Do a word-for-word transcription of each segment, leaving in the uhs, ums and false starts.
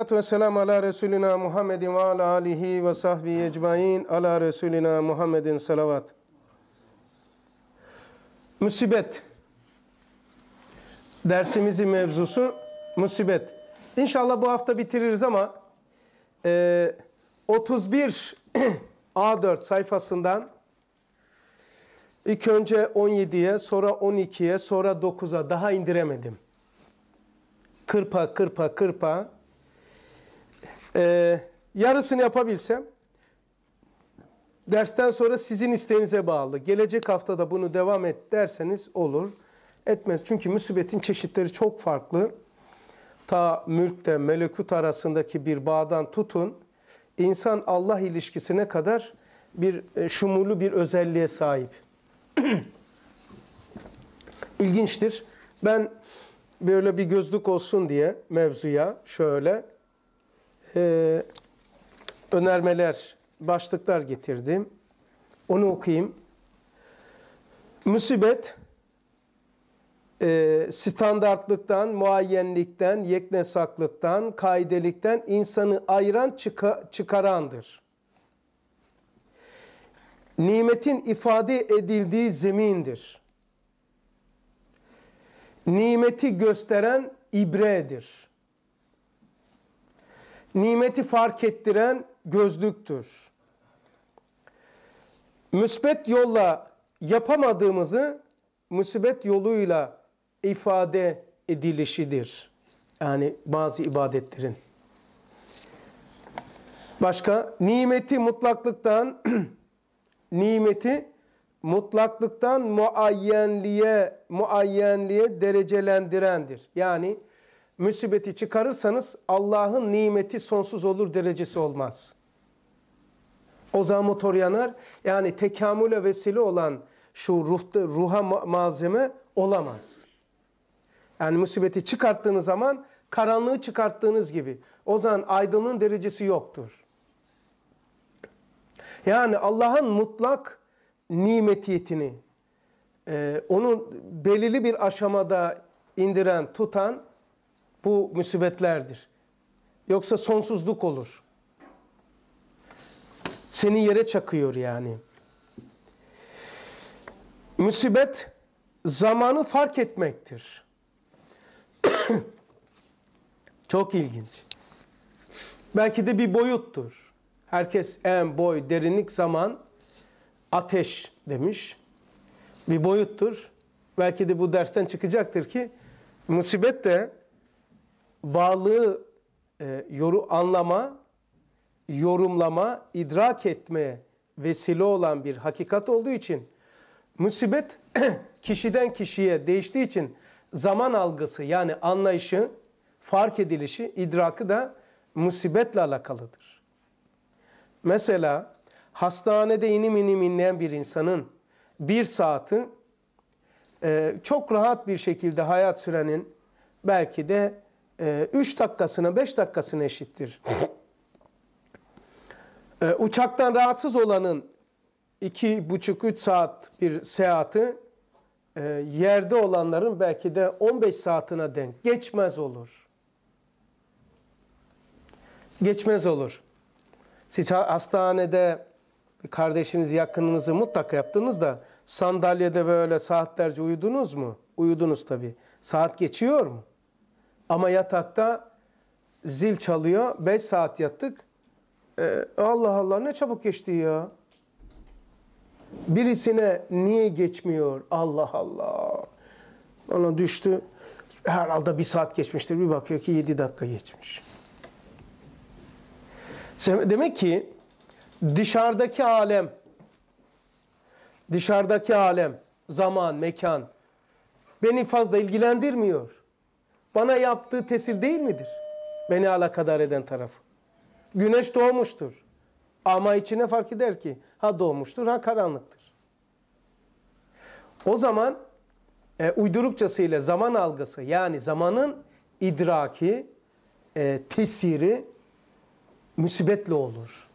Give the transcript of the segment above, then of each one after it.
Ve selamu ala Resulina Muhammedin ve ala alihi ve sahbihi ecmain ala Resulina Muhammedin salavat. Musibet. Dersimizin mevzusu musibet. İnşallah bu hafta bitiririz ama e, otuz bir A dört sayfasından ilk önce on yediye, sonra on ikiye, sonra dokuza daha indiremedim. Kırpa, kırpa, kırpa. Ee, yarısını yapabilsem, dersten sonra sizin isteğinize bağlı. Gelecek haftada bunu devam et derseniz olur. Etmez. Çünkü musibetin çeşitleri çok farklı. Ta mülkte, melekut arasındaki bir bağdan tutun, insan-Allah ilişkisine kadar bir e, şumulu bir özelliğe sahip. İlginçtir. Ben böyle bir gözlük olsun diye mevzuya şöyle e, önermeler, başlıklar getirdim. Onu okuyayım. Musibet, e, standartlıktan, muayyenlikten, yeknesaklıktan, kaidelikten insanı ayıran, çıka, çıkarandır. Nimetin ifade edildiği zemindir. Nimeti gösteren ibredir. Nimeti fark ettiren gözlüktür. Müsbet yolla yapamadığımızı musibet yoluyla ifade edilişidir. Yani bazı ibadetlerin. Başka, nimeti mutlaklıktan nimeti mutlaklıktan muayyenliğe muayyenliğe derecelendirendir. Yani musibeti çıkarırsanız Allah'ın nimeti sonsuz olur derecesi olmaz. O zaman motor yanar. Yani tekamüle vesile olan şu ruhta, ruha malzeme olamaz. Yani musibeti çıkarttığınız zaman karanlığı çıkarttığınız gibi. O zaman aydınlığın derecesi yoktur. Yani Allah'ın mutlak nimetiyetini, e, onu belirli bir aşamada indiren, tutan bu musibetlerdir. Yoksa sonsuzluk olur. Seni yere çakıyor yani. Musibet zamanı fark etmektir. Çok ilginç. Belki de bir boyuttur. Herkes en, boy, derinlik, zaman, ateş demiş. Bir boyuttur. Belki de bu dersten çıkacaktır ki musibet de varlığı e, yoru, anlama, yorumlama, idrak etmeye vesile olan bir hakikat olduğu için musibet kişiden kişiye değiştiği için zaman algısı yani anlayışı, fark edilişi, idrakı da musibetle alakalıdır. Mesela hastanede inim inim inleyen bir insanın bir saati e, çok rahat bir şekilde hayat sürenin belki de e, üç dakikasına, beş dakikasına eşittir. e, uçaktan rahatsız olanın iki buçuk üç saat bir seyahati e, yerde olanların belki de on beş saatine denk geçmez olur. Geçmez olur. Siz hastanede kardeşiniz, yakınınızı mutlaka yaptınız da sandalyede böyle saatlerce uyudunuz mu? Uyudunuz tabii. Saat geçiyor mu? Ama yatakta zil çalıyor. beş saat yattık. Ee, Allah Allah ne çabuk geçti ya. Birisine niye geçmiyor? Allah Allah. Ona düştü. Herhalde bir saat geçmiştir. Bir bakıyor ki yedi dakika geçmiş. Demek ki dışarıdaki alem, dışarıdaki alem, zaman, mekan beni fazla ilgilendirmiyor. Bana yaptığı tesir değil midir? Beni alakadar eden tarafı. Güneş doğmuştur. Ama içine fark eder ki ha doğmuştur ha karanlıktır. O zaman e, uydurukçasıyla zaman algısı yani zamanın idraki, e, tesiri musibetle olur.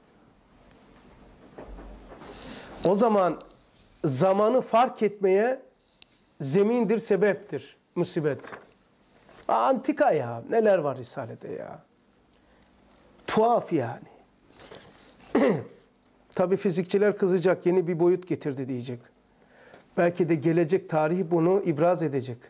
O zaman zamanı fark etmeye zemindir, sebeptir musibet. Antika ya. Neler var Risale'de ya. Tuhaf yani. Tabii fizikçiler kızacak, yeni bir boyut getirdi diyecek. Belki de gelecek tarih bunu ibraz edecek.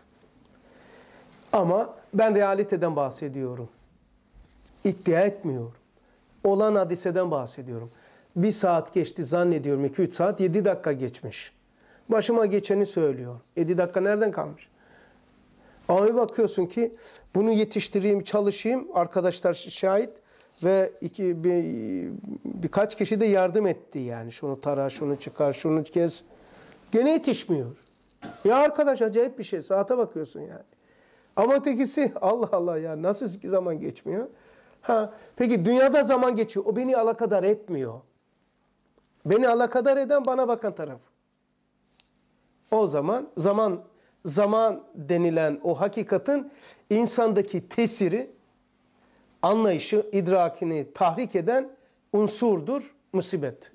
Ama ben realiteden bahsediyorum. İddia etmiyorum. Olan hadiseden bahsediyorum. Bir saat geçti zannediyorum, iki üç saat, yedi dakika geçmiş. Başıma geçeni söylüyor. yedi dakika nereden kalmış? Ama bir bakıyorsun ki bunu yetiştireyim, çalışayım. Arkadaşlar şahit ve iki, bir, birkaç kişi de yardım etti yani. Şunu tara, şunu çıkar, şunu kes. Gene yetişmiyor. Ya arkadaş acayip bir şey. Saate bakıyorsun yani. Ama ötekisi Allah Allah ya nasıl ki zaman geçmiyor? Ha, peki dünyada zaman geçiyor. O beni alakadar etmiyor. Beni alakadar eden bana bakan taraf. O zaman zaman zaman denilen o hakikatin insandaki tesiri, anlayışı, idrakini tahrik eden unsurdur musibet.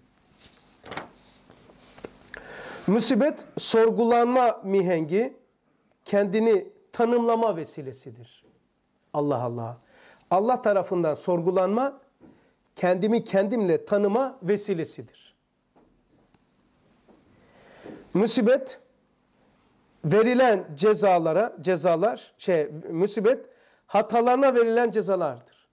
Musibet sorgulanma mihengi, kendini tanımlama vesilesidir. Allah Allah. Allah tarafından sorgulanma, kendimi kendimle tanıma vesilesidir. Musibet verilen cezalara, cezalar, şey, musibet hatalarına verilen cezalardır.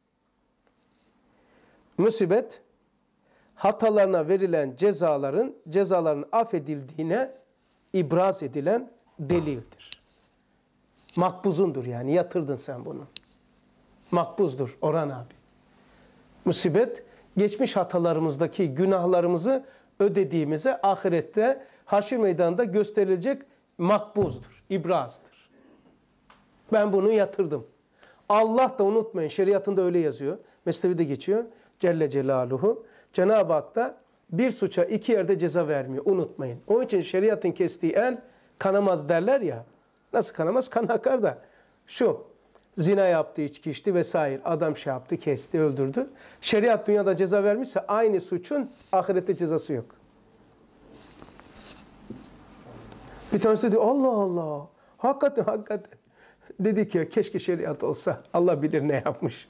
Musibet hatalarına verilen cezaların cezaların affedildiğine ibraz edilen delildir. Makbuzundur yani, yatırdın sen bunu. Makbuzdur Orhan abi. Musibet geçmiş hatalarımızdaki günahlarımızı ödediğimize ahirette haşr meydanında gösterilecek makbuzdur, ibrazdır. Ben bunu yatırdım. Allah da unutmayın, şeriatında öyle yazıyor. Mesnevi'de geçiyor. Celle Celaluhu. Cenab-ı Hak da bir suça iki yerde ceza vermiyor. Unutmayın. Onun için şeriatın kestiği el kanamaz derler ya. Nasıl kanamaz? Kan akar da. Şu, zina yaptı, içki içti vesaire. Adam şey yaptı, kesti, öldürdü. Şeriat dünyada ceza vermişse aynı suçun ahirette cezası yok. Bir tanesi dedi Allah Allah. Hakikaten hakikaten. Dedi ki keşke şeriat olsa. Allah bilir ne yapmış.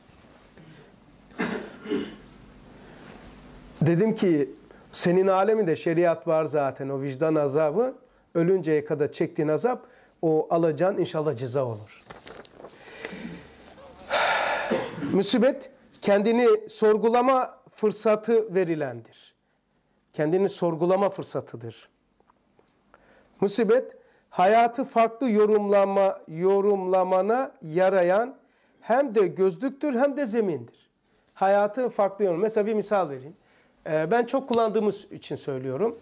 Dedim ki senin aleminde şeriat var zaten. O vicdan azabı, ölünceye kadar çektiğin azap, o alacağın inşallah ceza olur. Musibet kendini sorgulama fırsatı verilendir. Kendini sorgulama fırsatıdır. Musibet hayatı farklı yorumlama yorumlamana yarayan hem de gözlüktür hem de zemindir. Hayatı farklı yorum. Mesela bir misal vereyim. Ee, ben çok kullandığımız için söylüyorum.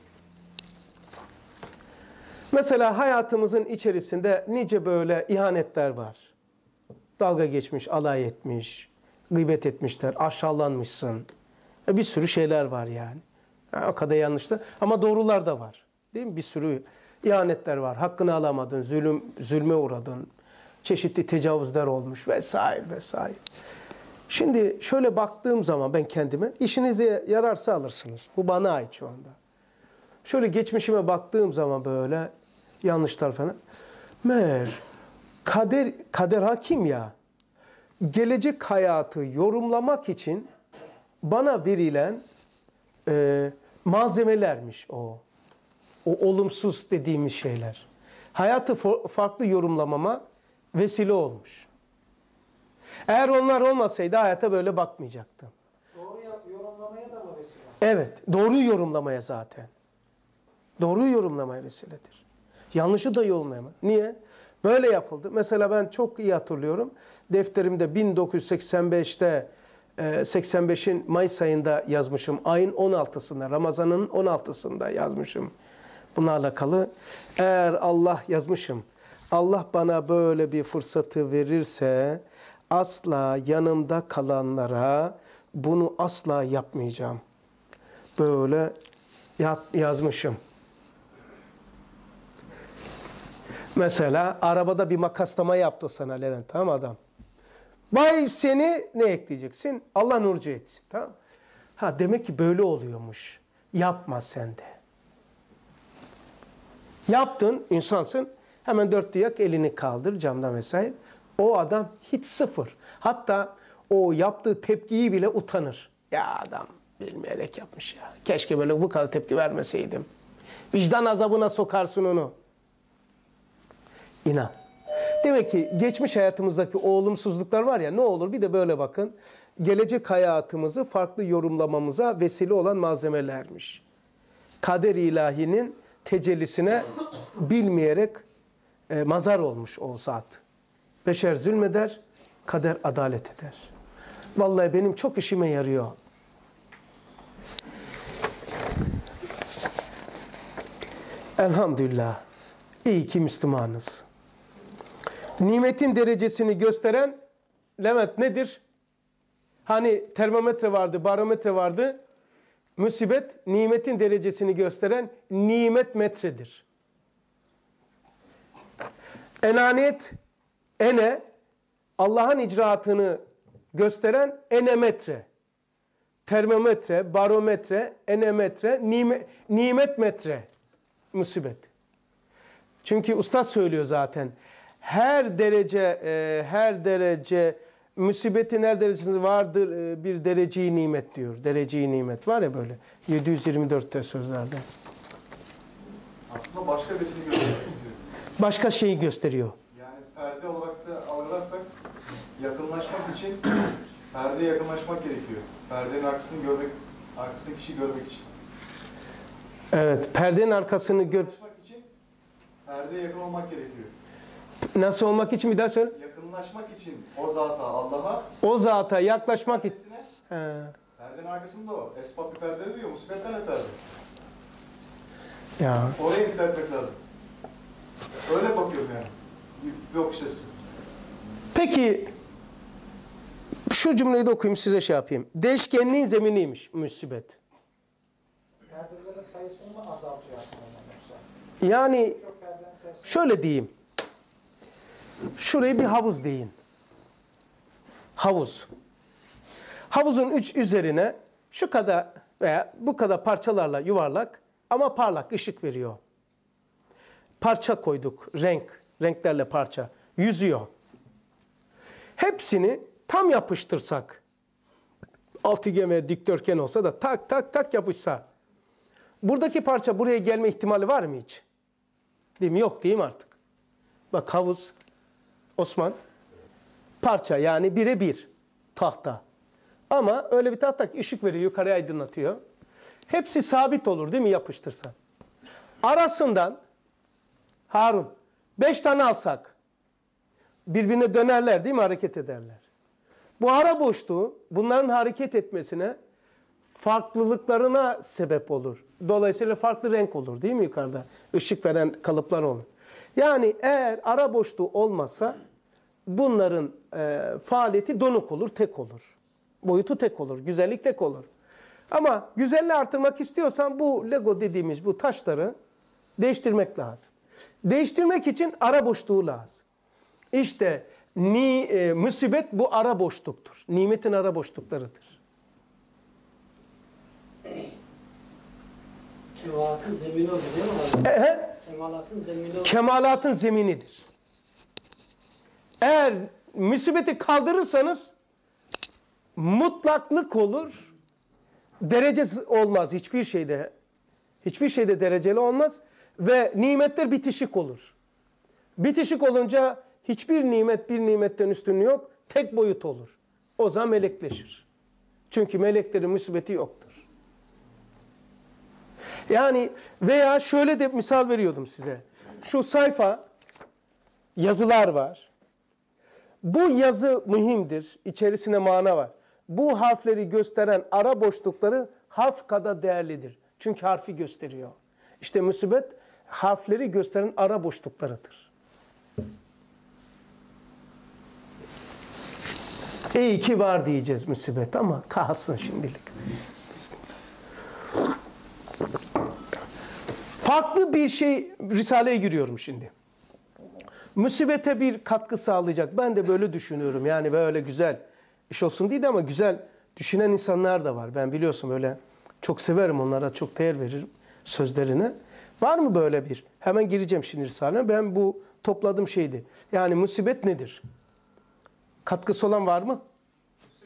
Mesela hayatımızın içerisinde nice böyle ihanetler var. Dalga geçmiş, alay etmiş, gıybet etmişler, aşağılanmışsın. Bir sürü şeyler var yani. yani o kadar yanlış da. Ama doğrular da var. Değil mi? Bir sürü ihanetler var. Hakkını alamadın, zulüm, zulme uğradın. Çeşitli tecavüzler olmuş vesaire vesaire. Şimdi şöyle baktığım zaman ben kendime, işinize yararsa alırsınız. Bu bana ait şu anda. Şöyle geçmişime baktığım zaman böyle yanlışlar falan. Meğer kader, kader hakim ya. Gelecek hayatı yorumlamak için bana verilen e, malzemelermiş o. O olumsuz dediğimiz şeyler. Hayatı farklı yorumlamama vesile olmuş. Eğer onlar olmasaydı hayata böyle bakmayacaktım. Doğru yorumlamaya da mı vesile? Evet, doğru yorumlamaya zaten. Doğru yorumlamaya vesiledir. Yanlışı da yorumlama. Niye? Böyle yapıldı. Mesela ben çok iyi hatırlıyorum. Defterimde bin dokuz yüz seksen beşte seksen beşin Mayıs ayında yazmışım. Ayın on altısında, Ramazan'ın on altısında yazmışım. Bununla alakalı. Eğer Allah yazmışım. Allah bana böyle bir fırsatı verirse asla yanımda kalanlara bunu asla yapmayacağım. Böyle yazmışım. Mesela arabada bir makaslama yaptı sana Levent, tamam adam. Vay seni ne ekleyeceksin? Allah nurcu etsin, tamam. Ha demek ki böyle oluyormuş. Yapma sen de. Yaptın, insansın. Hemen dört diyak elini kaldır camdan vesaire. O adam hiç sıfır. Hatta o yaptığı tepkiyi bile utanır. Ya adam bilmeyerek yapmış ya. Keşke böyle bu kadar tepki vermeseydim. Vicdan azabına sokarsın onu. İnan. Demek ki geçmiş hayatımızdaki o olumsuzluklar var ya, ne olur bir de böyle bakın. Gelecek hayatımızı farklı yorumlamamıza vesile olan malzemelermiş. Kader ilahinin tecellisine bilmeyerek e, mazar olmuş o zat. Beşer zulmeder, kader adalet eder. Vallahi benim çok işime yarıyor. Elhamdülillah. İyi ki Müslümanız. Nimetin derecesini gösteren Levent nedir? Hani termometre vardı, barometre vardı. Musibet, nimetin derecesini gösteren nimet metredir. Enaniyet, ene, Allah'ın icraatını gösteren enemetre. Termometre, barometre, enemetre, nimet, nimet metre. Musibet. Çünkü ustad söylüyor zaten. Her derece, e, her derece, musibetin her derecesinde vardır e, bir dereceyi nimet diyor. Dereceyi nimet var ya böyle. yedi yüz yirmi dörtte sözlerde. Aslında başka birisini göstermek istiyor. Başka şeyi gösteriyor. Yani perde olarak da algılarsak yakınlaşmak için perdeye yakınlaşmak gerekiyor. Perdenin arkasını görmek, arkasındaki kişiyi görmek için. Evet, perdenin arkasını gör. Yakınlaşmak için perdeye yakın olmak gerekiyor. Nasıl olmak için bir daha söyle. Yakınlaşmak için o zata, Allah'a, O zata yaklaşmak için. perdesine, He. perdenin arkasında o. Esbab bir perde diyor, musibetler bir perde. Ya. Oraya dikkat etmek lazım. Öyle bakıyorum yani. Bir bakış açısı. Peki şu cümleyi de okuyayım size şey yapayım. Değişkenliğin zeminiymiş musibet. Perdelerin sayısını mı azaltıyor aslında yoksa? Yani Çok perdenin sayısı. şöyle diyeyim. Şurayı bir havuz deyin. Havuz. Havuzun üç üzerine şu kadar veya bu kadar parçalarla yuvarlak ama parlak ışık veriyor. Parça koyduk. Renk. Renklerle parça. Yüzüyor. Hepsini tam yapıştırsak, altıgen ve dikdörtgen olsa da tak tak tak yapışsa, buradaki parça buraya gelme ihtimali var mı hiç? Değil mi? Yok değil mi artık? Bak havuz, Osman, parça yani bire bir tahta. Ama öyle bir tahta ki ışık veriyor, yukarıya aydınlatıyor. Hepsi sabit olur değil mi yapıştırsan? Arasından Harun, beş tane alsak, birbirine dönerler değil mi? Hareket ederler. Bu ara boşluğu bunların hareket etmesine, farklılıklarına sebep olur. Dolayısıyla farklı renk olur değil mi yukarıda? Işık veren kalıplar olur. Yani eğer ara boşluğu olmasa bunların e, faaliyeti donuk olur, tek olur. Boyutu tek olur, güzellik tek olur. Ama güzelliği artırmak istiyorsan bu Lego dediğimiz bu taşları değiştirmek lazım. Değiştirmek için ara boşluğu lazım. İşte ni, e, musibet bu ara boşluktur. Nimetin ara boşluklarıdır. Kemalatın zemini olur değil mi? Ehe, Kemalatın zemini olur. kemalatın zeminidir. Eğer musibeti kaldırırsanız mutlaklık olur. Derecesi olmaz hiçbir şeyde. Hiçbir şeyde dereceli olmaz ve nimetler bitişik olur. Bitişik olunca hiçbir nimet bir nimetten üstünlüğü yok. Tek boyut olur. O zaman melekleşir. Çünkü meleklerin musibeti yoktur. Yani veya şöyle de misal veriyordum size. Şu sayfa yazılar var. Bu yazı mühimdir. İçerisine mana var. Bu harfleri gösteren ara boşlukları harf kadar değerlidir. Çünkü harfi gösteriyor. İşte musibet harfleri gösteren ara boşluklarıdır. İyi ki var diyeceğiz musibet ama kalsın şimdilik. Bismillah. Farklı bir şey, Risale'ye giriyorum şimdi. Musibete bir katkı sağlayacak. Ben de böyle düşünüyorum. Yani böyle güzel iş olsun değil de ama güzel düşünen insanlar da var. Ben biliyorsun böyle çok severim onlara, çok değer veririm sözlerine. Var mı böyle bir? Hemen gireceğim şimdi Risale'ye. Ben bu topladığım şeydi. Yani musibet nedir? Katkısı olan var mı?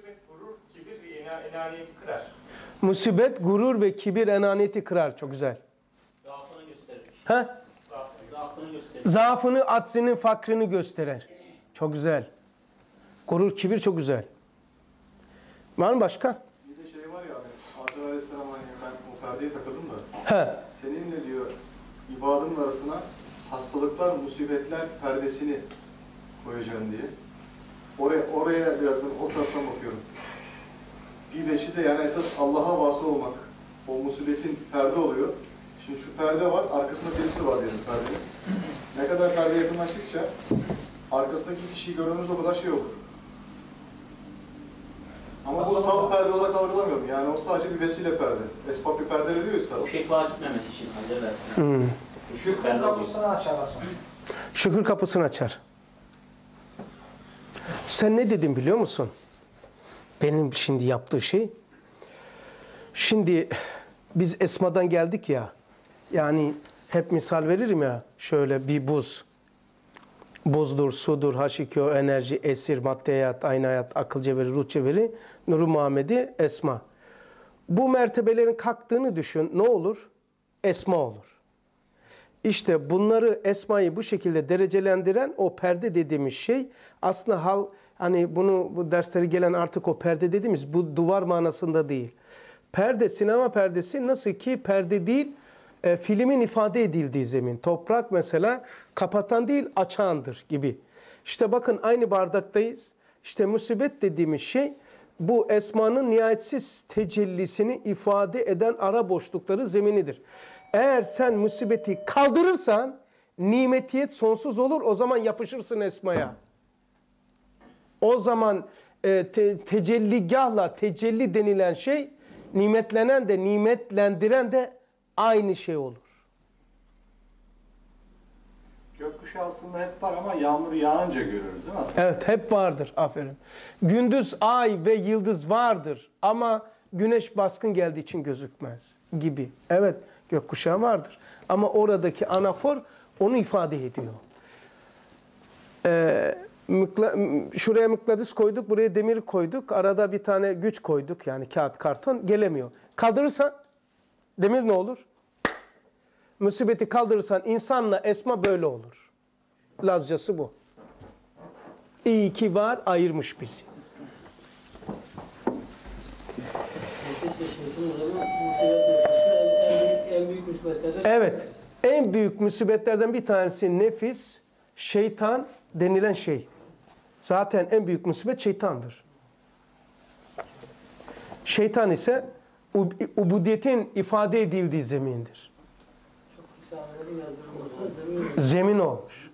enaniyeti kırar. Musibet, gurur ve kibir enaniyeti kırar. Çok güzel. Zaafını gösterir. Ha? Zaafını, zaafını gösterir. Zaafını, aczini, fakrını gösterir. Çok güzel. Gurur, kibir çok güzel. Var mı başka? Bir de şey var ya abi, Azrail Aleyhisselam hani ben o perdeye takıldım da. He. Seninle diyor ibadımın arasına hastalıklar, musibetler perdesini koyacağım diye. Oraya, oraya biraz ben o taraftan bakıyorum. Bir beşi de yani esas Allah'a vasıl olmak. O musibetin perde oluyor. Şimdi şu perde var, arkasında birisi var diyelim perdenin. Ne kadar perde yakınlaştıkça arkasındaki kişiyi görmemiz o kadar şey olur. Ama bu salt perde olarak algılamıyorum. Yani o sadece bir vesile perde. Esbab bir perde diyor üstad. Bu şekva gitmemesi için Hazır versin. Hmm. Şükrün kapısını açar sonra. Şükür kapısını açar. Sen ne dedin biliyor musun? Benim şimdi yaptığı şey. Şimdi biz Esma'dan geldik ya. Yani hep misal veririm ya. Şöyle bir buz. Buzdur, sudur, Haş iki O, enerji, esir, madde hayat, aynı hayat, akıl cevheri, ruh cevheri, Nur-u Muhammedi, Esma. Bu mertebelerin kalktığını düşün. Ne olur? Esma olur. İşte bunları, Esma'yı bu şekilde derecelendiren o perde dediğimiz şey aslında hal, hani bunu bu dersleri gelen artık o perde dediğimiz bu duvar manasında değil. Perde, sinema perdesi nasıl ki perde değil, e, filmin ifade edildiği zemin. Toprak mesela kapatan değil açandır gibi. İşte bakın aynı bardaktayız. İşte musibet dediğimiz şey bu esmanın nihayetsiz tecellisini ifade eden ara boşlukları zeminidir. Eğer sen musibeti kaldırırsan nimetiyet sonsuz olur. O zaman yapışırsın esmaya. O zaman e, te, tecelligahla tecelli denilen şey nimetlenen de nimetlendiren de aynı şey olur. Gökkuşağı aslında hep var ama yağmur yağınca görürüz değil mi aslında? Evet, hep vardır. Aferin. Gündüz ay ve yıldız vardır ama güneş baskın geldiği için gözükmez gibi. Evet, gökkuşağı vardır. Ama oradaki anafor onu ifade ediyor. Ee, mıkla, şuraya mıknatıs koyduk, buraya demir koyduk. Arada bir tane güç koyduk, yani kağıt, karton gelemiyor. Kaldırırsan demir ne olur? Musibeti kaldırırsan insanla esma böyle olur. Lazcası bu. İyi ki var, ayırmış bizi. En büyük musibetlerden. Evet, en büyük musibetlerden bir tanesi nefis, şeytan denilen şey. Zaten en büyük musibet şeytandır. Şeytan ise ubudiyetin ifade edildiği zemindir. Zemin olmuş.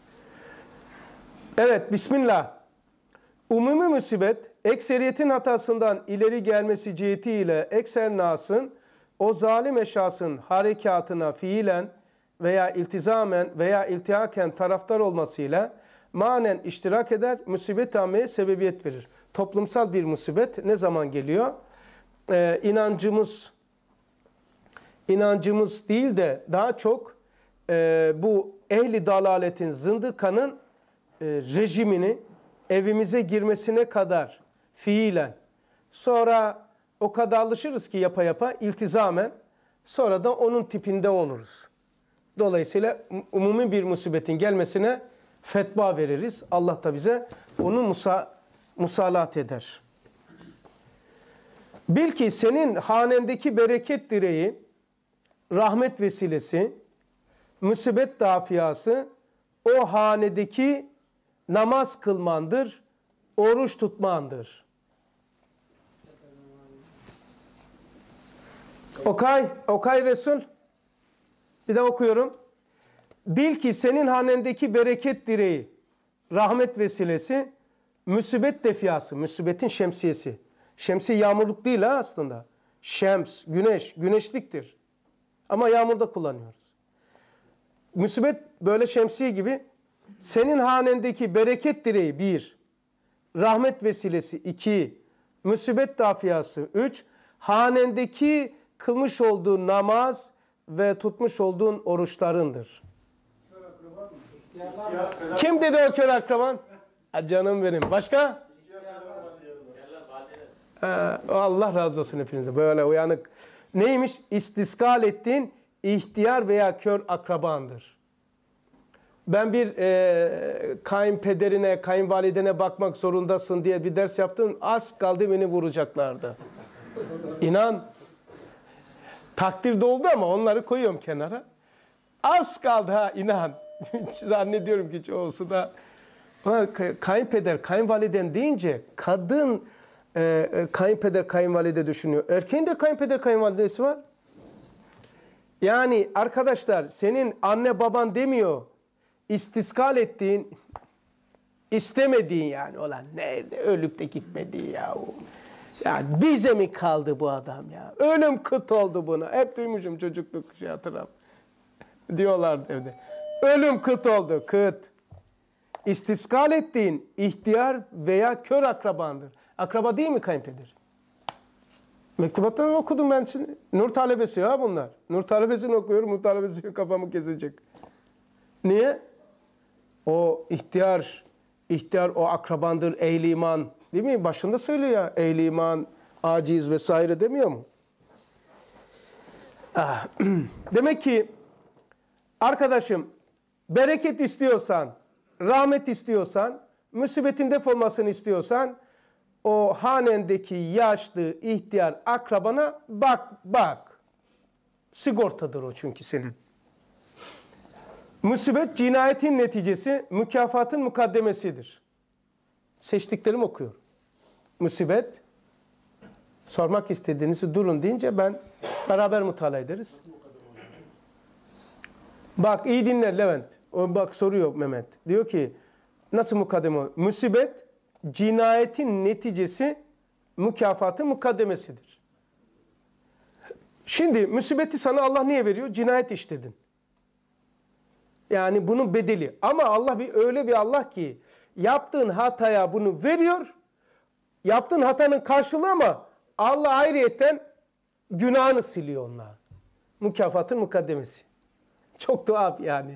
Evet, Bismillah. Umumi musibet, ekseriyetin hatasından ileri gelmesi cihetiyle ekser nasın, o zalim eşyasın harekatına fiilen veya iltizamen veya iltihaken taraftar olmasıyla manen iştirak eder, musibet ameye sebebiyet verir. Toplumsal bir musibet ne zaman geliyor? Ee, inancımız, inancımız değil de daha çok e, bu ehli dalaletin, zındıkanın e, rejimini evimize girmesine kadar fiilen, sonra o kadar alışırız ki yapa yapa iltizamen, sonra da onun tipinde oluruz. Dolayısıyla umumi bir musibetin gelmesine fetva veririz. Allah da bize onu musa, musalat eder. Bil ki senin hanendeki bereket direği, rahmet vesilesi, musibet dafiyası, o hanedeki namaz kılmandır, oruç tutmandır. Okay, Okay Resul. Bir de okuyorum. Bil ki senin hanendeki bereket direği, rahmet vesilesi, musibet defiyası, musibetin şemsiyesi. Şemsiye yağmurluk değil ha aslında. Şems, güneş, güneşliktir. Ama yağmurda kullanıyoruz. Musibet böyle şemsiye gibi. Senin hanendeki bereket direği bir, rahmet vesilesi iki, musibet dafiyası üç, hanendeki kılmış olduğun namaz ve tutmuş olduğun oruçlarındır. Kim dedi o kör akraban? Ha, canım benim. Başka? Ee, Allah razı olsun hepinize. Böyle uyanık. Neymiş? İstiskal ettiğin ihtiyar veya kör akrabandır. Ben bir e, kayınpederine, kayınvalidene bakmak zorundasın diye bir ders yaptım. Az kaldı beni vuracaklardı. İnan. Takdir de oldu ama onları koyuyorum kenara. Az kaldı ha, inan. Zannediyorum ki çoğusu da. Kayınpeder, kayınvaliden deyince kadın e, kayınpeder, kayınvalide düşünüyor. Erkeğin de kayınpeder, kayınvalidesi var. Yani arkadaşlar senin anne baban demiyor. İstiskal ettiğin, istemediğin yani olan nerede ölüp de gitmediği ya o. Yani bize mi kaldı bu adam ya? Ölüm kıt oldu buna. Hep duymuşum çocukluk şey hatırlam. Diyorlardı evde. Ölüm kıt oldu, kıt. İstiskal ettiğin ihtiyar veya kör akrabandır. Akraba değil mi kayınpeder? Mektubattan okudum ben şimdi. Nur talebesi ya bunlar. Nur talebesini okuyorum, nur talebesi kafamı kesecek. Niye? O ihtiyar, ihtiyar o akrabandır, ehli iman. Değil mi? Başında söylüyor ya, ehli iman, aciz vesaire demiyor mu? Ah. Demek ki arkadaşım, bereket istiyorsan, rahmet istiyorsan, musibetin defolmasını istiyorsan, o hanendeki yaşlı, ihtiyar akrabana bak, bak. Sigortadır o çünkü senin. Musibet cinayetin neticesi, mükafatın mukaddemesidir. Seçtiklerimi okuyorum. Musibet, sormak istediğinizi durun deyince ben beraber mutala ederiz. Bak iyi dinle Levent. O bak soruyor Mehmet. Diyor ki nasıl mukaddeme? Musibet cinayetin neticesi, mükafatın mukaddemesidir. Şimdi musibeti sana Allah niye veriyor? Cinayet işledin. Yani bunun bedeli. Ama Allah bir öyle bir Allah ki yaptığın hataya bunu veriyor. Yaptığın hatanın karşılığı ama Allah ayrıyetten günahını siliyor onunla. Mükafatın mukaddemesi. Çok tuhaf yani.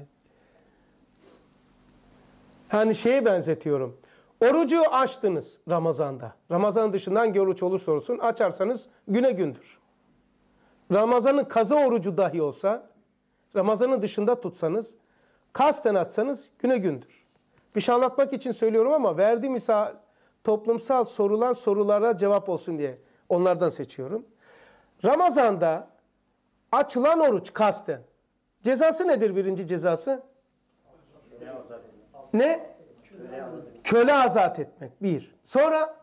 Hani şeye benzetiyorum. Orucu açtınız Ramazan'da. Ramazan dışında hangi oruç olursa olsun açarsanız güne gündür. Ramazan'ın kaza orucu dahi olsa, Ramazan'ın dışında tutsanız, kasten atsanız güne gündür. Bir şey anlatmak için söylüyorum ama verdiğim misal toplumsal sorulan sorulara cevap olsun diye onlardan seçiyorum. Ramazan'da açılan oruç kasten. Cezası nedir birinci cezası? Ne? Köle azat etmek. Bir. Sonra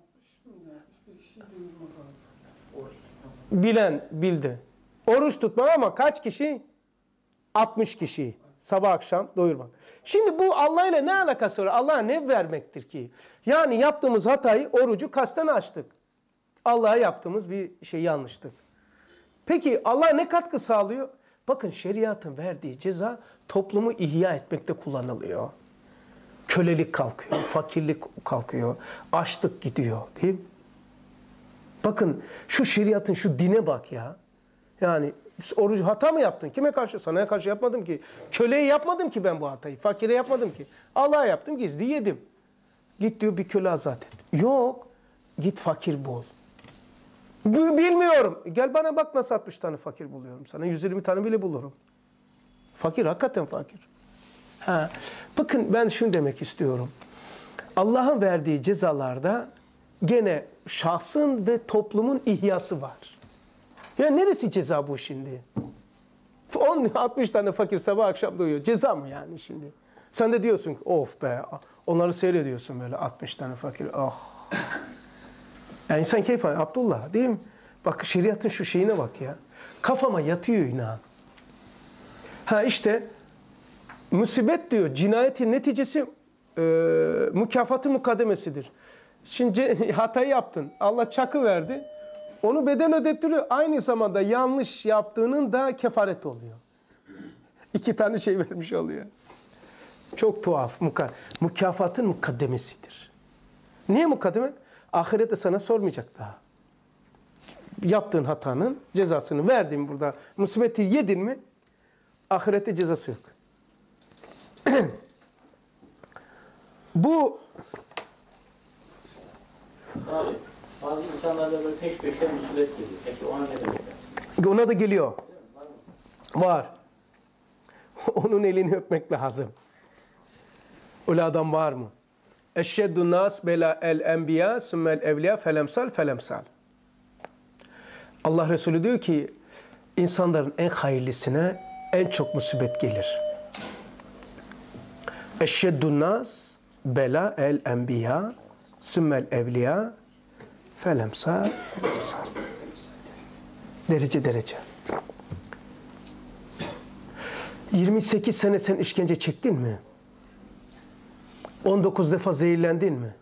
bilen bildi. Oruç tutmak ama kaç kişi? altmış kişi. Sabah akşam doyurmak. Şimdi bu Allah ile ne alakası var? Allah'a ne vermektir ki? Yani yaptığımız hatayı, orucu kasten açtık. Allah'a yaptığımız bir şey yanlıştık. Peki Allah ne katkı sağlıyor? Bakın şeriatın verdiği ceza toplumu ihya etmekte kullanılıyor. Kölelik kalkıyor, fakirlik kalkıyor, açlık gidiyor değil mi? Bakın şu şeriatın şu dine bak ya. Yani orucu hata mı yaptın? Kime karşı? Sana karşı yapmadım ki. Köleye yapmadım ki ben bu hatayı. Fakire yapmadım ki. Allah'a yaptım, gizli yedim. Git diyor bir köle azat et. Yok. Git fakir bul. Bilmiyorum. Gel bana bak nasıl altmış tane fakir buluyorum sana. yüz yirmi tane bile bulurum. Fakir, hakikaten fakir. Ha. Bakın ben şunu demek istiyorum. Allah'ın verdiği cezalarda gene şahsın ve toplumun ihyası var. Ya neresi ceza bu şimdi? on altmış tane fakir sabah akşam doyuyor. Ceza mı yani şimdi? Sen de diyorsun ki of be, onları seyrediyorsun böyle altmış tane fakir. Ah. Yani insan keyif alıyor. Abdullah değil mi? Bak şeriatın şu şeyine bak ya. Kafama yatıyor inan. Ha işte musibet diyor cinayetin neticesi e, mükafatın mukaddemesidir. Şimdi hatayı yaptın. Allah çakı verdi. Onu bedel ödettiriyor. Aynı zamanda yanlış yaptığının da kefaret oluyor. İki tane şey vermiş oluyor. Çok tuhaf. Muka, mükafatın mukaddemesidir. Niye mukaddeme? Ahirette sana sormayacak daha. Yaptığın hatanın cezasını verdin burada. Musibeti yedin mi? Ahirette cezası yok. Bu Abi, Bazı insanlarda böyle peş peşe musibet geliyor. Peki ona ne demek lazım? Ona da geliyor. Var. Onun elini öpmek lazım. Öyle adam var mı? Eşşeddü nas bela el enbiya sümmel evliya felemsal felemsal. Allah Resulü diyor ki insanların en hayırlısına en çok musibet gelir. Eşşeddü nas bela el enbiya sümmel evliya felemsal felemsal. Derece derece. yirmi sekiz sene sen işkence çektin mi? on dokuz defa zehirlendin mi?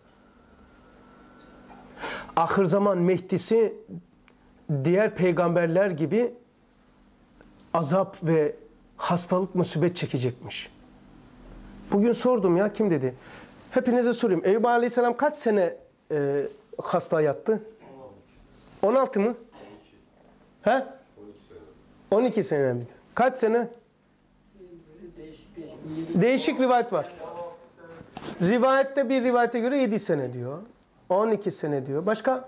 Ahir zaman Mehdi'si diğer peygamberler gibi azap ve hastalık musibet çekecekmiş. Bugün sordum ya, kim dedi? Hepinize sorayım. Eyüp Aleyhisselam kaç sene e, hasta yattı? on altı mı? He? on iki sene mi? Kaç sene? Değişik değişik. Değişik rivayet var. Rivayette bir rivayete göre yedi sene diyor. on iki sene diyor. Başka?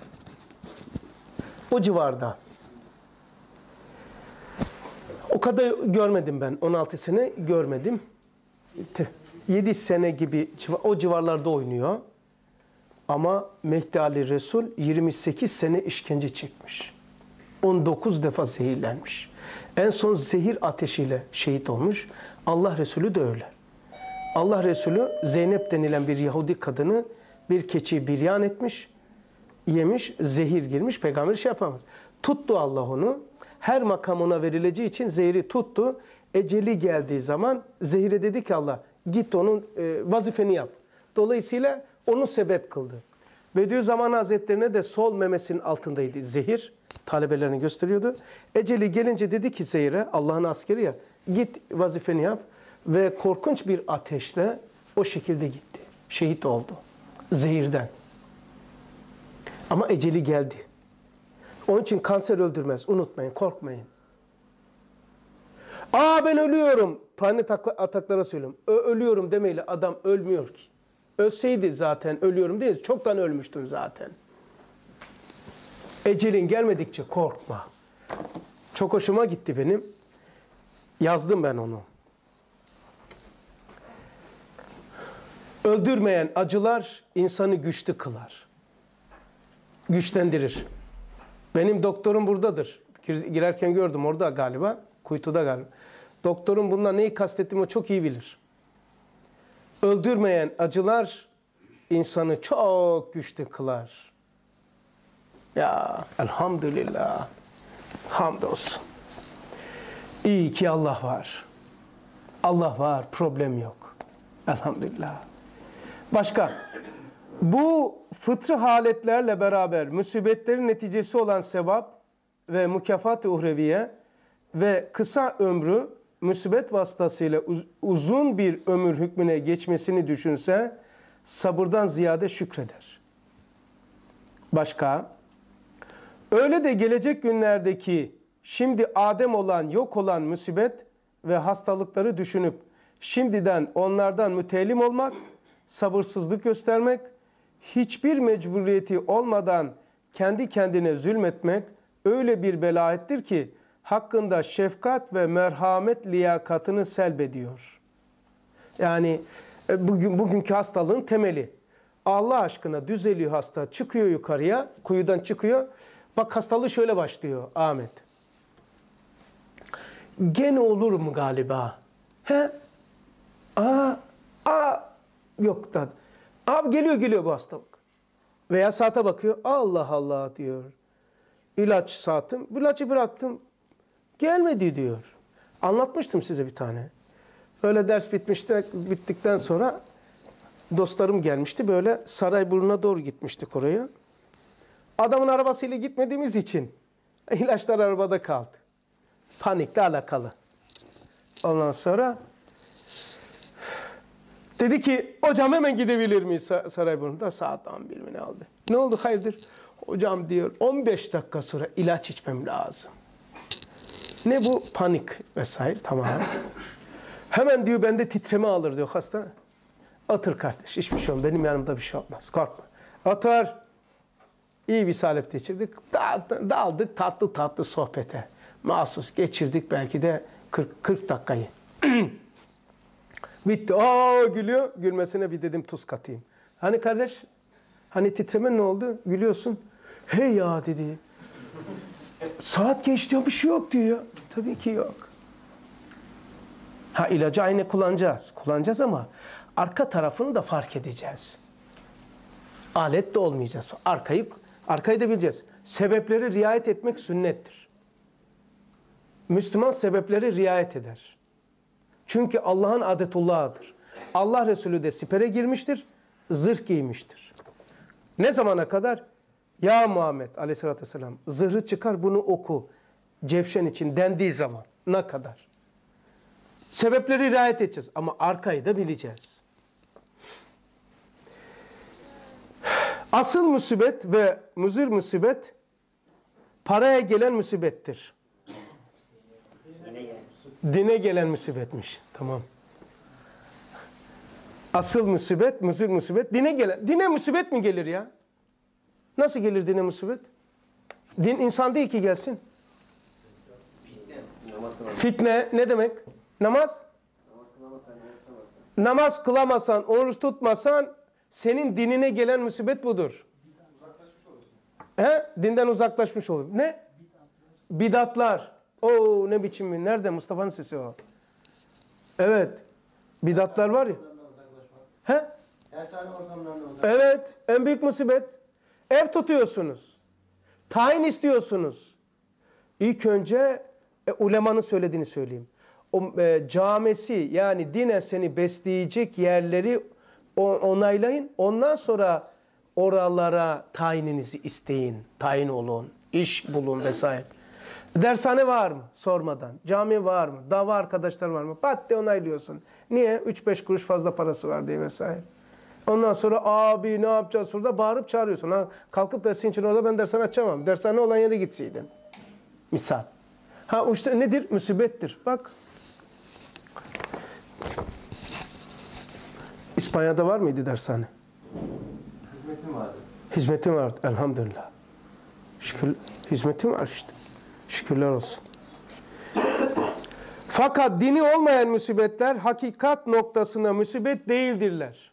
O civarda. O kadar görmedim ben. on altı sene görmedim. yedi sene gibi o civarlarda oynuyor. Ama Mehdi Ali Resul yirmi sekiz sene işkence çekmiş. on dokuz defa zehirlenmiş. En son zehir ateşiyle şehit olmuş. Allah Resulü de öyle. Allah Resulü Zeynep denilen bir Yahudi kadını bir keçiyi biryan etmiş, yemiş, zehir girmiş, peygamber şey yapamaz. Tuttu Allah onu. Her makam ona verileceği için zehri tuttu. Eceli geldiği zaman zehire dedi ki Allah, git onun e, vazifeni yap. Dolayısıyla onu sebep kıldı. Bediüzzaman Hazretlerine de sol memesinin altındaydı zehir. Talebelerini gösteriyordu. Eceli gelince dedi ki zehire, Allah'ın askeri ya, git vazifeni yap. Ve korkunç bir ateşle o şekilde gitti. Şehit oldu. Zehirden. Ama eceli geldi. Onun için kanser öldürmez. Unutmayın, korkmayın. Aa ben ölüyorum. Panik ataklara söylüyorum. Ölüyorum demeyle adam ölmüyor ki. Ölseydi zaten ölüyorum değil, çoktan ölmüştün zaten. Ecelin gelmedikçe korkma. Çok hoşuma gitti benim. Yazdım ben onu. Öldürmeyen acılar insanı güçlü kılar. Güçlendirir. Benim doktorum buradadır. Girerken gördüm orada galiba. Kuytuda galiba. Doktorum bundan neyi kastettiğimi çok iyi bilir. Öldürmeyen acılar insanı çok güçlü kılar. Ya elhamdülillah. Hamdolsun. İyi ki Allah var. Allah var, problem yok. Elhamdülillah. Başka, bu fıtrı haletlerle beraber musibetlerin neticesi olan sevap ve mükafat-ı uhreviye ve kısa ömrü musibet vasıtasıyla uz uzun bir ömür hükmüne geçmesini düşünse sabırdan ziyade şükreder. Başka, öyle de gelecek günlerdeki şimdi Adem olan, yok olan musibet ve hastalıkları düşünüp şimdiden onlardan müteellim olmak, sabırsızlık göstermek, hiçbir mecburiyeti olmadan kendi kendine zulmetmek öyle bir belayettir ki hakkında şefkat ve merhamet liyakatını selbediyor. Yani bugün bugünkü hastalığın temeli. Allah aşkına düzeliyor hasta, çıkıyor yukarıya, kuyudan çıkıyor. Bak hastalığı şöyle başlıyor Ahmet. Gene olur mu galiba? He? Aa, aa, yok da. Abi geliyor geliyor bu hastalık. Veya saate bakıyor. Allah Allah diyor. İlaç saatim. Bu ilacı bıraktım. Gelmedi diyor. Anlatmıştım size bir tane. Öyle ders bitmişti, bittikten sonra dostlarım gelmişti. Böyle Sarayburnu'na doğru gitmiştik oraya. Adamın arabasıyla gitmediğimiz için ilaçlar arabada kaldı. Panikle alakalı. Ondan sonra dedi ki hocam hemen gidebilir miyiz Sarayburnu'da? Saat on bir mi ne oldu? Ne oldu hayırdır? Hocam diyor on beş dakika sonra ilaç içmem lazım. Ne bu? Panik vesaire, tamam. Hemen diyor bende titreme alır diyor hasta. Otur kardeş, hiçbir şey olmaz. Benim yanımda bir şey olmaz. Korkma. Otur. İyi bir salep geçirdik. Da- Daldık tatlı tatlı sohbete. Mahsus geçirdik belki de kırk, kırk dakikayı. Bitti. Aa gülüyor. Gülmesine bir dedim tuz katayım. Hani kardeş? Hani titremen ne oldu? Gülüyorsun. Hey ya dedi. Saat geçti bir şey yok diyor. Tabii ki yok. Ha ilacı aynı kullanacağız. Kullanacağız ama arka tarafını da fark edeceğiz. Alet de olmayacağız. Arkayı, arkayı da bileceğiz. Sebepleri riayet etmek sünnettir. Müslüman sebepleri riayet eder. Çünkü Allah'ın adetullahıdır. Allah Resulü de sipere girmiştir, zırh giymiştir. Ne zamana kadar? Ya Muhammed aleyhissalatü vesselam zırhı çıkar bunu oku. Cevşen için dendiği zaman ne kadar? Sebepleri riayet edeceğiz ama arkayı da bileceğiz. Asıl musibet ve müzir musibet paraya gelen musibettir. Dine gelen musibetmiş. Tamam. Asıl musibet, müzir musibet dine gelen. Dine musibet mi gelir ya? Nasıl gelir dine musibet? Din insan değil ki gelsin. Fitne ne demek? Namaz? Namaz kılamazsan, oruç tutmasan senin dinine gelen musibet budur. He? Dinden uzaklaşmış olur. Ne? Bidatlar. Oo ne biçim mi? Nerede? Mustafa'nın sesi o. Evet. Bidatlar var ya. He? Evet. En büyük musibet. Ev tutuyorsunuz. Tayin istiyorsunuz. İlk önce e, ulemanın söylediğini söyleyeyim. O e, camisi yani dine seni besleyecek yerleri o, onaylayın. Ondan sonra oralara tayininizi isteyin. Tayin olun. İş bulun vesaire. Dershane var mı? Sormadan. Cami var mı? Dava arkadaşlar var mı? Pat diye onaylıyorsun. Niye? üç beş kuruş fazla parası var diye vesaire. Ondan sonra abi ne yapacağız burada? Bağırıp çağırıyorsun. Ha, kalkıp da senin için orada ben dershane açamam. Dershane olan yere gitseydin. Misal. Ha işte nedir? Musibettir. Bak. İspanya'da var mıydı dershane? Hizmetim vardı. Hizmetim vardı. Elhamdülillah. Şükür, hizmetim var işte. Şükürler olsun. Fakat dini olmayan musibetler hakikat noktasına musibet değildirler.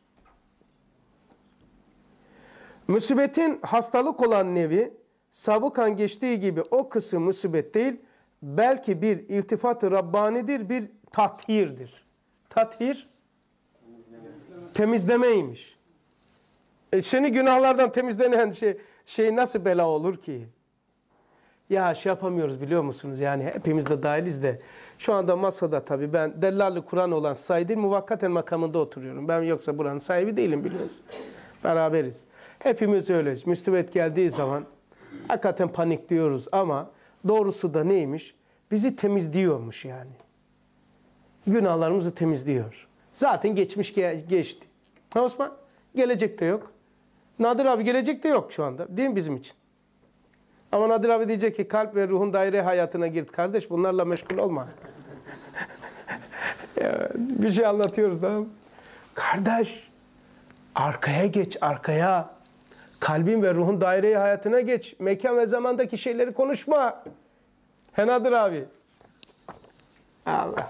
Musibetin hastalık olan nevi, sabıkan geçtiği gibi o kısım musibet değil, belki bir iltifat-ı Rabbani'dir, bir tathirdir. Tathir, temizlemeymiş. E seni günahlardan temizlenen şey, şey nasıl bela olur ki? Ya şey yapamıyoruz biliyor musunuz? Yani hepimiz de dahiliz de. Şu anda masada tabii ben dellalli Kur'an olan Said'in muvakkaten makamında oturuyorum. Ben yoksa buranın sahibi değilim biliyorsun. Beraberiz. Hepimiz öyleyiz. Müsibet geldiği zaman hakikaten panikliyoruz ama doğrusu da neymiş? Bizi temizliyormuş yani. Günahlarımızı temizliyor. Zaten geçmiş geçti. Ha Osman? Gelecek de yok. Nadir abi gelecek de yok şu anda. Değil mi bizim için? Ama Nadir abi diyecek ki kalp ve ruhun daire hayatına gir. Kardeş bunlarla meşgul olma. Ya, bir şey anlatıyoruz da. Kardeş arkaya geç arkaya. Kalbin ve ruhun daire hayatına geç. Mekan ve zamandaki şeyleri konuşma. He Nadir abi. Allah Allah.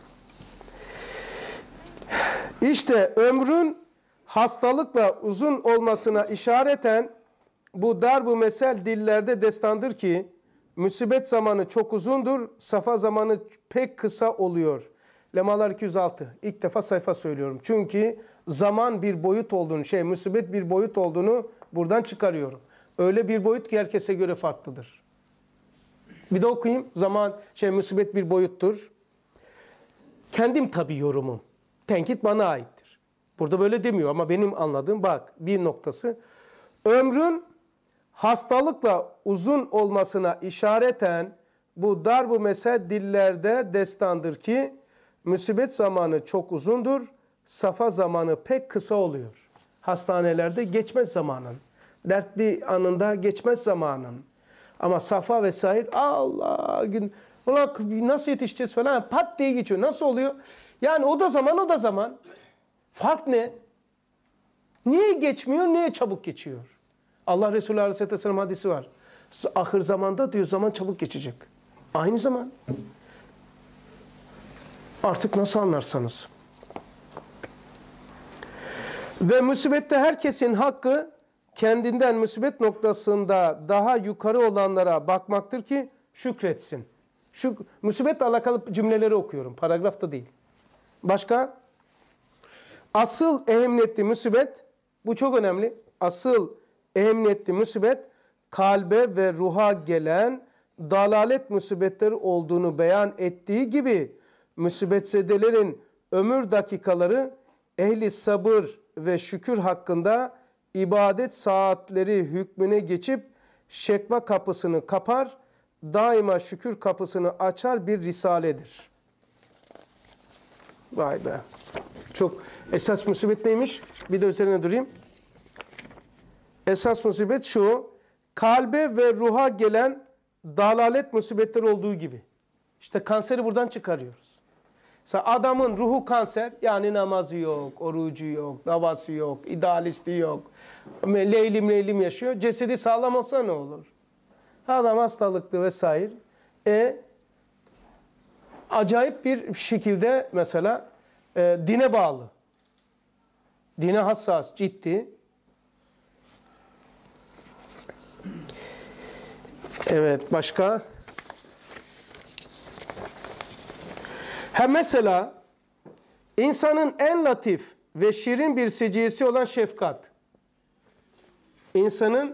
İşte ömrün hastalıkla uzun olmasına işareten bu dar-bu mesel dillerde destandır ki musibet zamanı çok uzundur, safa zamanı pek kısa oluyor. Lemalar iki yüz altı. İlk defa sayfa söylüyorum. Çünkü zaman bir boyut olduğunu, şey musibet bir boyut olduğunu buradan çıkarıyorum. Öyle bir boyut ki herkese göre farklıdır. Bir de okuyayım. Zaman, şey musibet bir boyuttur. Kendim tabii yorumum. Tenkit bana aittir. Burada böyle demiyor ama benim anladığım bak bir noktası. Ömrün hastalıkla uzun olmasına işareten bu dar-bu mesel dillerde destandır ki musibet zamanı çok uzundur, safa zamanı pek kısa oluyor. Hastanelerde geçmez zamanın, dertli anında geçmez zamanın. Ama safa vesaire Allah gün nasıl yetişeceğiz falan pat diye geçiyor. Nasıl oluyor? Yani o da zaman o da zaman. Fark ne? Niye geçmiyor, niye çabuk geçiyor? Allah Resulü Aleyhisselatü Vesselam hadisi var. Ahir zamanda diyor zaman çabuk geçecek. Aynı zaman. Artık nasıl anlarsanız. Ve musibette herkesin hakkı kendinden musibet noktasında daha yukarı olanlara bakmaktır ki şükretsin. Şu musibetle alakalı cümleleri okuyorum. Paragrafta değil. Başka? Asıl ehemmiyetli musibet, bu çok önemli. Asıl ehemmiyetli musibet kalbe ve ruha gelen dalalet musibetleri olduğunu beyan ettiği gibi musibetsezelerin ömür dakikaları ehli sabır ve şükür hakkında ibadet saatleri hükmüne geçip şekva kapısını kapar, daima şükür kapısını açar bir risaledir. Vay be. Çok esas musibet neymiş? Bir de üzerine durayım. Esas musibet şu, kalbe ve ruha gelen dalalet musibetleri olduğu gibi. İşte kanseri buradan çıkarıyoruz. Mesela adamın ruhu kanser, yani namazı yok, orucu yok, davası yok, idealisti yok, leylim leylim yaşıyor. Cesedi sağlam olsa ne olur? Adam hastalıklı vesaire. E, acayip bir şekilde mesela e, dine bağlı. Dine hassas, ciddi. Evet, başka? Ha mesela insanın en latif ve şirin bir seciyesi olan şefkat. İnsanın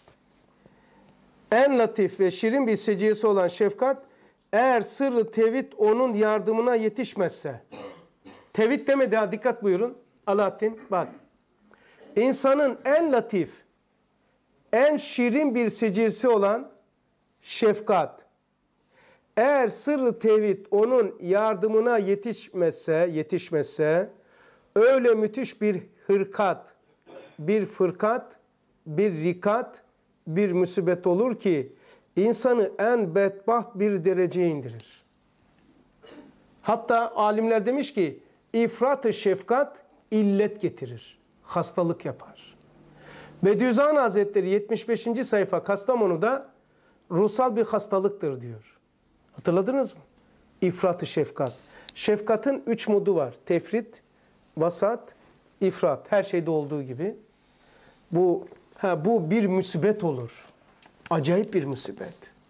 en latif ve şirin bir seciyesi olan şefkat, eğer sırrı tevhid onun yardımına yetişmezse. Tevhid demedi ha, dikkat buyurun. Alaaddin bak. İnsanın en latif, en şirin bir seciyesi olan şefkat. Eğer sırrı tevhid onun yardımına yetişmezse, yetişmezse öyle müthiş bir hırkat, bir fırkat, bir rikat, bir musibet olur ki insanı en bedbaht bir dereceye indirir. Hatta alimler demiş ki ifrat-ı şefkat illet getirir, hastalık yapar. Bediüzzaman Hazretleri yetmiş beşinci sayfa Kastamonu'da ruhsal bir hastalıktır diyor. Hatırladınız mı? İfrat-ı şefkat. Şefkatın üç modu var. Tefrit, vasat, ifrat. Her şeyde olduğu gibi. Bu, ha, bu bir musibet olur. Acayip bir musibet.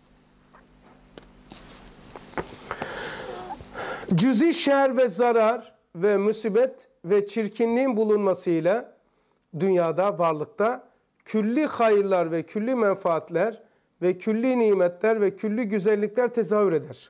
Cüzi şer ve zarar ve musibet ve çirkinliğin bulunmasıyla dünyada, varlıkta külli hayırlar ve külli menfaatler ve külli nimetler ve külli güzellikler tezahür eder.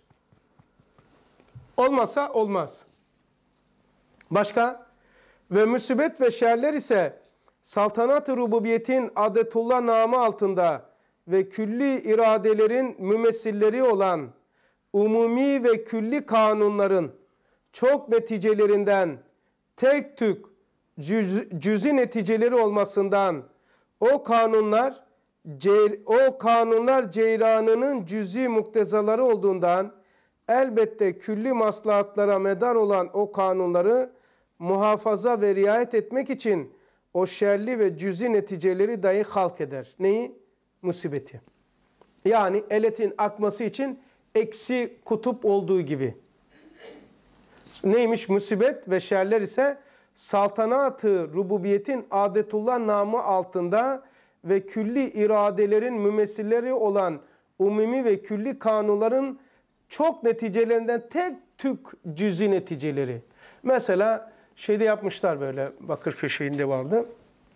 Olmasa olmaz. Başka? Ve musibet ve şerler ise saltanat-ı rububiyetin adetullah namı altında ve külli iradelerin mümessilleri olan umumi ve külli kanunların çok neticelerinden tek tük cüz, cüzi neticeleri olmasından o kanunlar o kanunlar ceyranının cüzi muktezaları olduğundan elbette külli maslahatlara medar olan o kanunları muhafaza ve riayet etmek için o şerli ve cüzi neticeleri dahi halk eder. Neyi? Musibeti. Yani eletin akması için eksi kutup olduğu gibi. Neymiş musibet ve şerler ise saltanat-ı rububiyetin adetullah namı altında ve külli iradelerin mümessilleri olan umumi ve külli kanunların çok neticelerinden tek tük cüzi neticeleri. Mesela şeyde yapmışlar böyle, Bakırköy şeyinde vardı.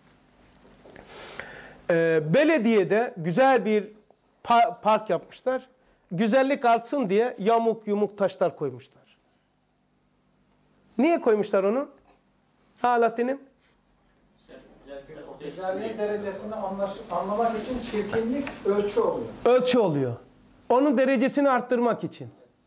Ee, belediyede güzel bir pa park yapmışlar. Güzellik artsın diye yamuk yumuk taşlar koymuşlar. Niye koymuşlar onu? Alaaddin'im? Güzelliğin derecesini anlaş anlamak için çirkinlik ölçü oluyor. Ölçü oluyor. Onun derecesini arttırmak için.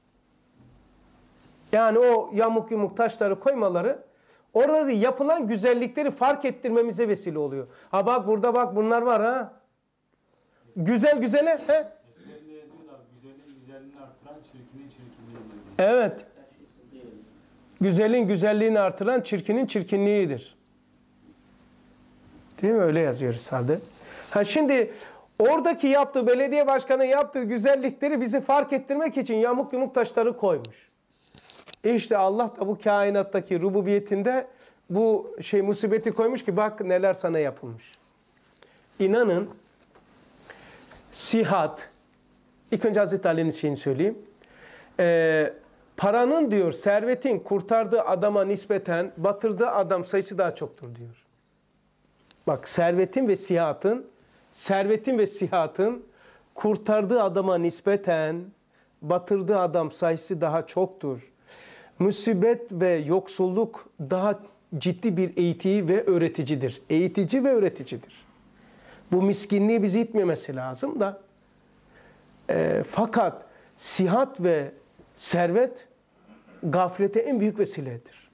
Yani o yamuk yumuk taşları koymaları orada da yapılan güzellikleri fark ettirmemize vesile oluyor. Ha bak burada bak bunlar var ha. Güzel güzele. He? Güzelin güzelliğini artıran çirkinin çirkinliğidir. Evet. Güzelin güzelliğini artıran çirkinin çirkinliğidir. Değil mi? Öyle yazıyor Risale'de. Ha şimdi oradaki yaptığı, belediye başkanı yaptığı güzellikleri bizi fark ettirmek için yamuk yumuk taşları koymuş. İşte Allah da bu kainattaki rububiyetinde bu şey musibeti koymuş ki bak neler sana yapılmış. İnanın sihat, ilk önce Hazreti Ali'nin şeyini söyleyeyim. Ee, paranın diyor, servetin kurtardığı adama nispeten batırdığı adam sayısı daha çoktur diyor. Bak servetin ve sihatın, servetin ve sihatın kurtardığı adama nispeten batırdığı adam sayısı daha çoktur. Musibet ve yoksulluk daha ciddi bir eğitici ve öğreticidir. Eğitici ve öğreticidir. Bu miskinliği bizi itmemesi lazım da. E, fakat sihat ve servet gaflete en büyük vesiledir.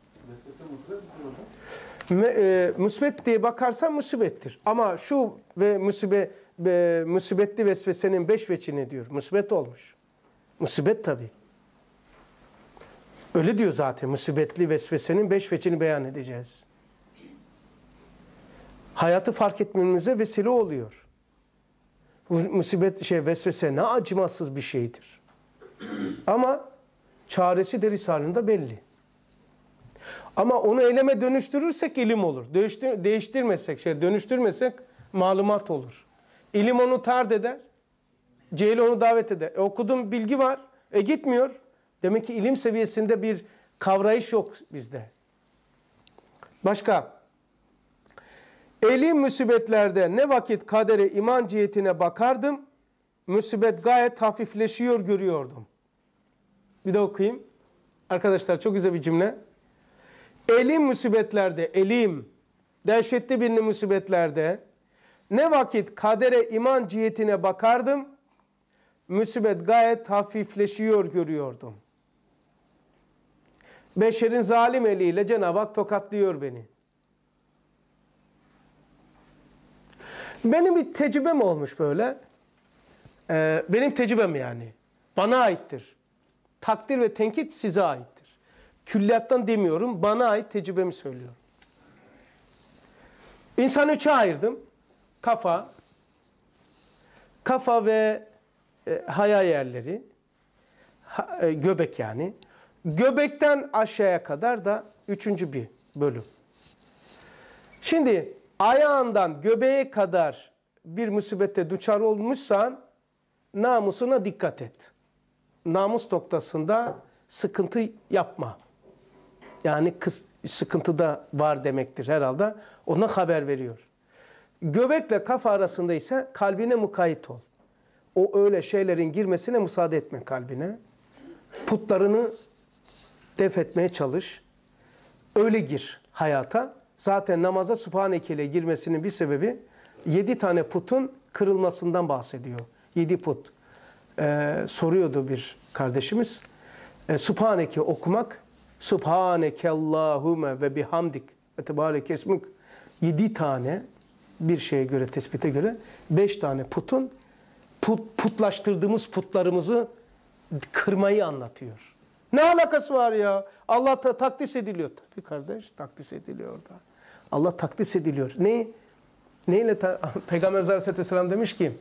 Me, e, musibet diye bakarsan musibettir. Ama şu ve musibe, e, musibetli vesvesenin beş veçini diyor. Musibet olmuş. Musibet tabii. Öyle diyor zaten. Musibetli vesvesenin beş veçini beyan edeceğiz. Hayatı fark etmemize vesile oluyor. Bu musibet şey vesvese ne acımasız bir şeydir. Ama çaresi de Risale'nde belli. Ama onu eyleme dönüştürürsek ilim olur. Değiştir, değiştirmesek, şey dönüştürmesek malumat olur. İlim onu tard eder. Cehil onu davet eder. E, okudum bilgi var. E gitmiyor. Demek ki ilim seviyesinde bir kavrayış yok bizde. Başka. Elim musibetlerde ne vakit kadere iman cihetine bakardım, musibet gayet hafifleşiyor görüyordum. Bir de okuyayım. Arkadaşlar çok güzel bir cümle. Elim musibetlerde, elim, dehşetli bir musibetlerde ne vakit kadere iman cihetine bakardım, musibet gayet hafifleşiyor görüyordum. Beşerin zalim eliyle Cenab-ı Hak tokatlıyor beni. Benim bir tecrübem olmuş böyle. Ee, benim tecrübem yani. Bana aittir. Takdir ve tenkit size aittir. Külliyattan demiyorum, bana ait tecrübemi söylüyorum. İnsanı üçe ayırdım. Kafa, kafa ve e, haya yerleri, ha, e, göbek yani. Göbekten aşağıya kadar da üçüncü bir bölüm. Şimdi ayağından göbeğe kadar bir musibette duçar olmuşsan namusuna dikkat et. Namus noktasında sıkıntı yapma. Yani kıs, sıkıntı da var demektir herhalde. Ona haber veriyor. Göbekle kafa arasında ise kalbine mukayyet ol. O öyle şeylerin girmesine müsaade etme kalbine. Putlarını def etmeye çalış. Öyle gir hayata. Zaten namaza Sübhaneke ile girmesinin bir sebebi yedi tane putun kırılmasından bahsediyor. Yedi put. Ee, soruyordu bir kardeşimiz. Ee, Sübhaneke okumak, Sübhaneke Allahümme ve bihamdik ve tebarek esmük. Yedi tane bir şeye göre, tespite göre beş tane putun put, putlaştırdığımız putlarımızı kırmayı anlatıyor. Ne alakası var ya? Allah da takdis ediliyor. Tabii kardeş, takdis ediliyor orada. Allah takdis ediliyor. Ne? Neyle? Peygamber Aleyhisselatü Vesselam demiş ki,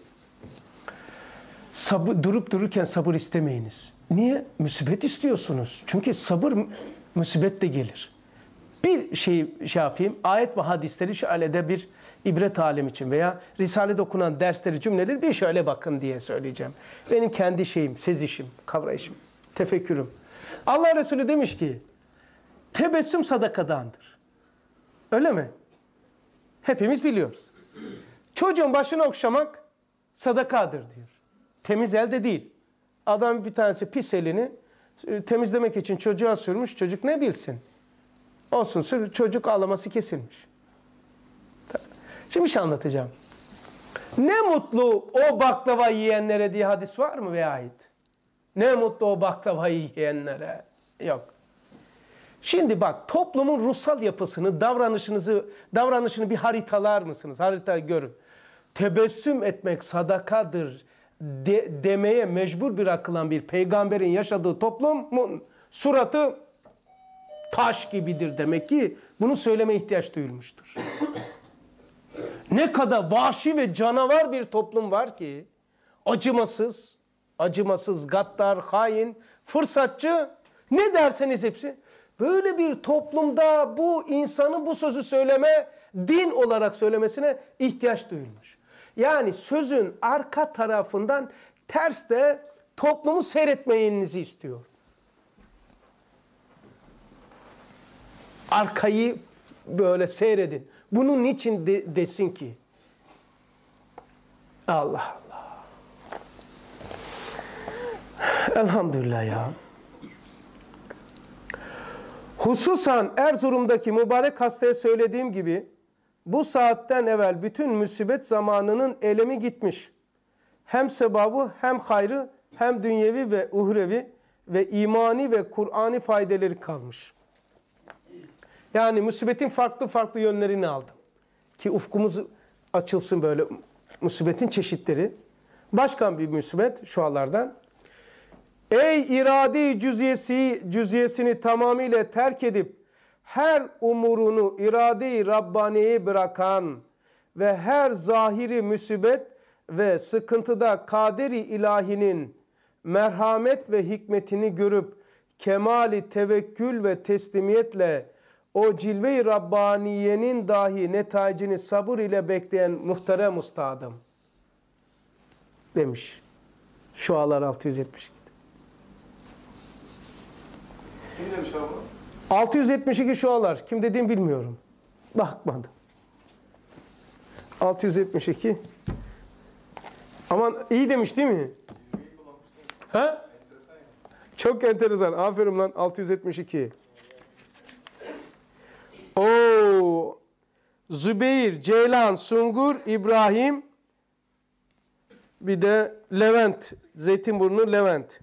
sabır, durup dururken sabır istemeyiniz. Niye? Musibet istiyorsunuz. Çünkü sabır musibet de gelir. Bir şey, şey yapayım, ayet ve hadisleri şöyle de bir ibret alem için veya Risale'de okunan dersleri, cümleleri bir şöyle bakın diye söyleyeceğim. Benim kendi şeyim, sezişim, kavrayışım, tefekkürüm. Allah Resulü demiş ki, tebessüm sadakadandır. Öyle mi? Hepimiz biliyoruz. Çocuğun başını okşamak sadakadır diyor. Temiz elde değil. Adam bir tanesi pis elini temizlemek için çocuğa sürmüş. Çocuk ne bilsin? Olsun, çocuk ağlaması kesilmiş. Şimdi bir şey anlatacağım. Ne mutlu o baklava yiyenlere diye hadis var mı ve ait? Ne mutlu o baklavayı yiyenlere. Yok. Şimdi bak, toplumun ruhsal yapısını, davranışınızı, davranışını bir haritalar mısınız? Harita görün. Tebessüm etmek sadakadır de, demeye mecbur bırakılan bir peygamberin yaşadığı toplumun suratı taş gibidir demek ki bunu söyleme ihtiyaç duyulmuştur. Ne kadar vahşi ve canavar bir toplum var ki, acımasız, acımasız, gaddar, hain, fırsatçı, ne derseniz hepsi. Böyle bir toplumda bu insanın bu sözü söyleme, din olarak söylemesine ihtiyaç duyulmuş. Yani sözün arka tarafından ters de toplumu seyretmeyinizi istiyor. Arkayı böyle seyredin. Bunun için de, desin ki? Allah Allah. Elhamdülillah ya. Hususan Erzurum'daki mübarek hastaya söylediğim gibi bu saatten evvel bütün musibet zamanının elemi gitmiş. Hem sevabı hem hayrı hem dünyevi ve uhrevi ve imani ve Kur'ani faydeleri kalmış. Yani musibetin farklı farklı yönlerini aldım. Ki ufkumuz açılsın böyle musibetin çeşitleri. Başka bir musibet şu anlardan. Ey iradi cüziyesi, cüziyesini tamamıyla terk edip her umurunu irade-i Rabbani'ye bırakan ve her zahiri musibet ve sıkıntıda kaderi ilahinin merhamet ve hikmetini görüp kemali tevekkül ve teslimiyetle o cilve-i Rabbaniye'nin dahi netacini sabır ile bekleyen muhterem ustadım demiş. Şualar altı yüz yetmiş iki. Kim demiş abi? altı yüz yetmiş iki şualar. Kim dediğimi bilmiyorum. Bakmadım. altı yüz yetmiş iki. Aman iyi demiş değil mi? Ha? Çok enteresan. Aferin lan altı yüz yetmiş iki. Oo. Zübeyir, Ceylan, Sungur, İbrahim, bir de Levent. Zeytinburnu Levent.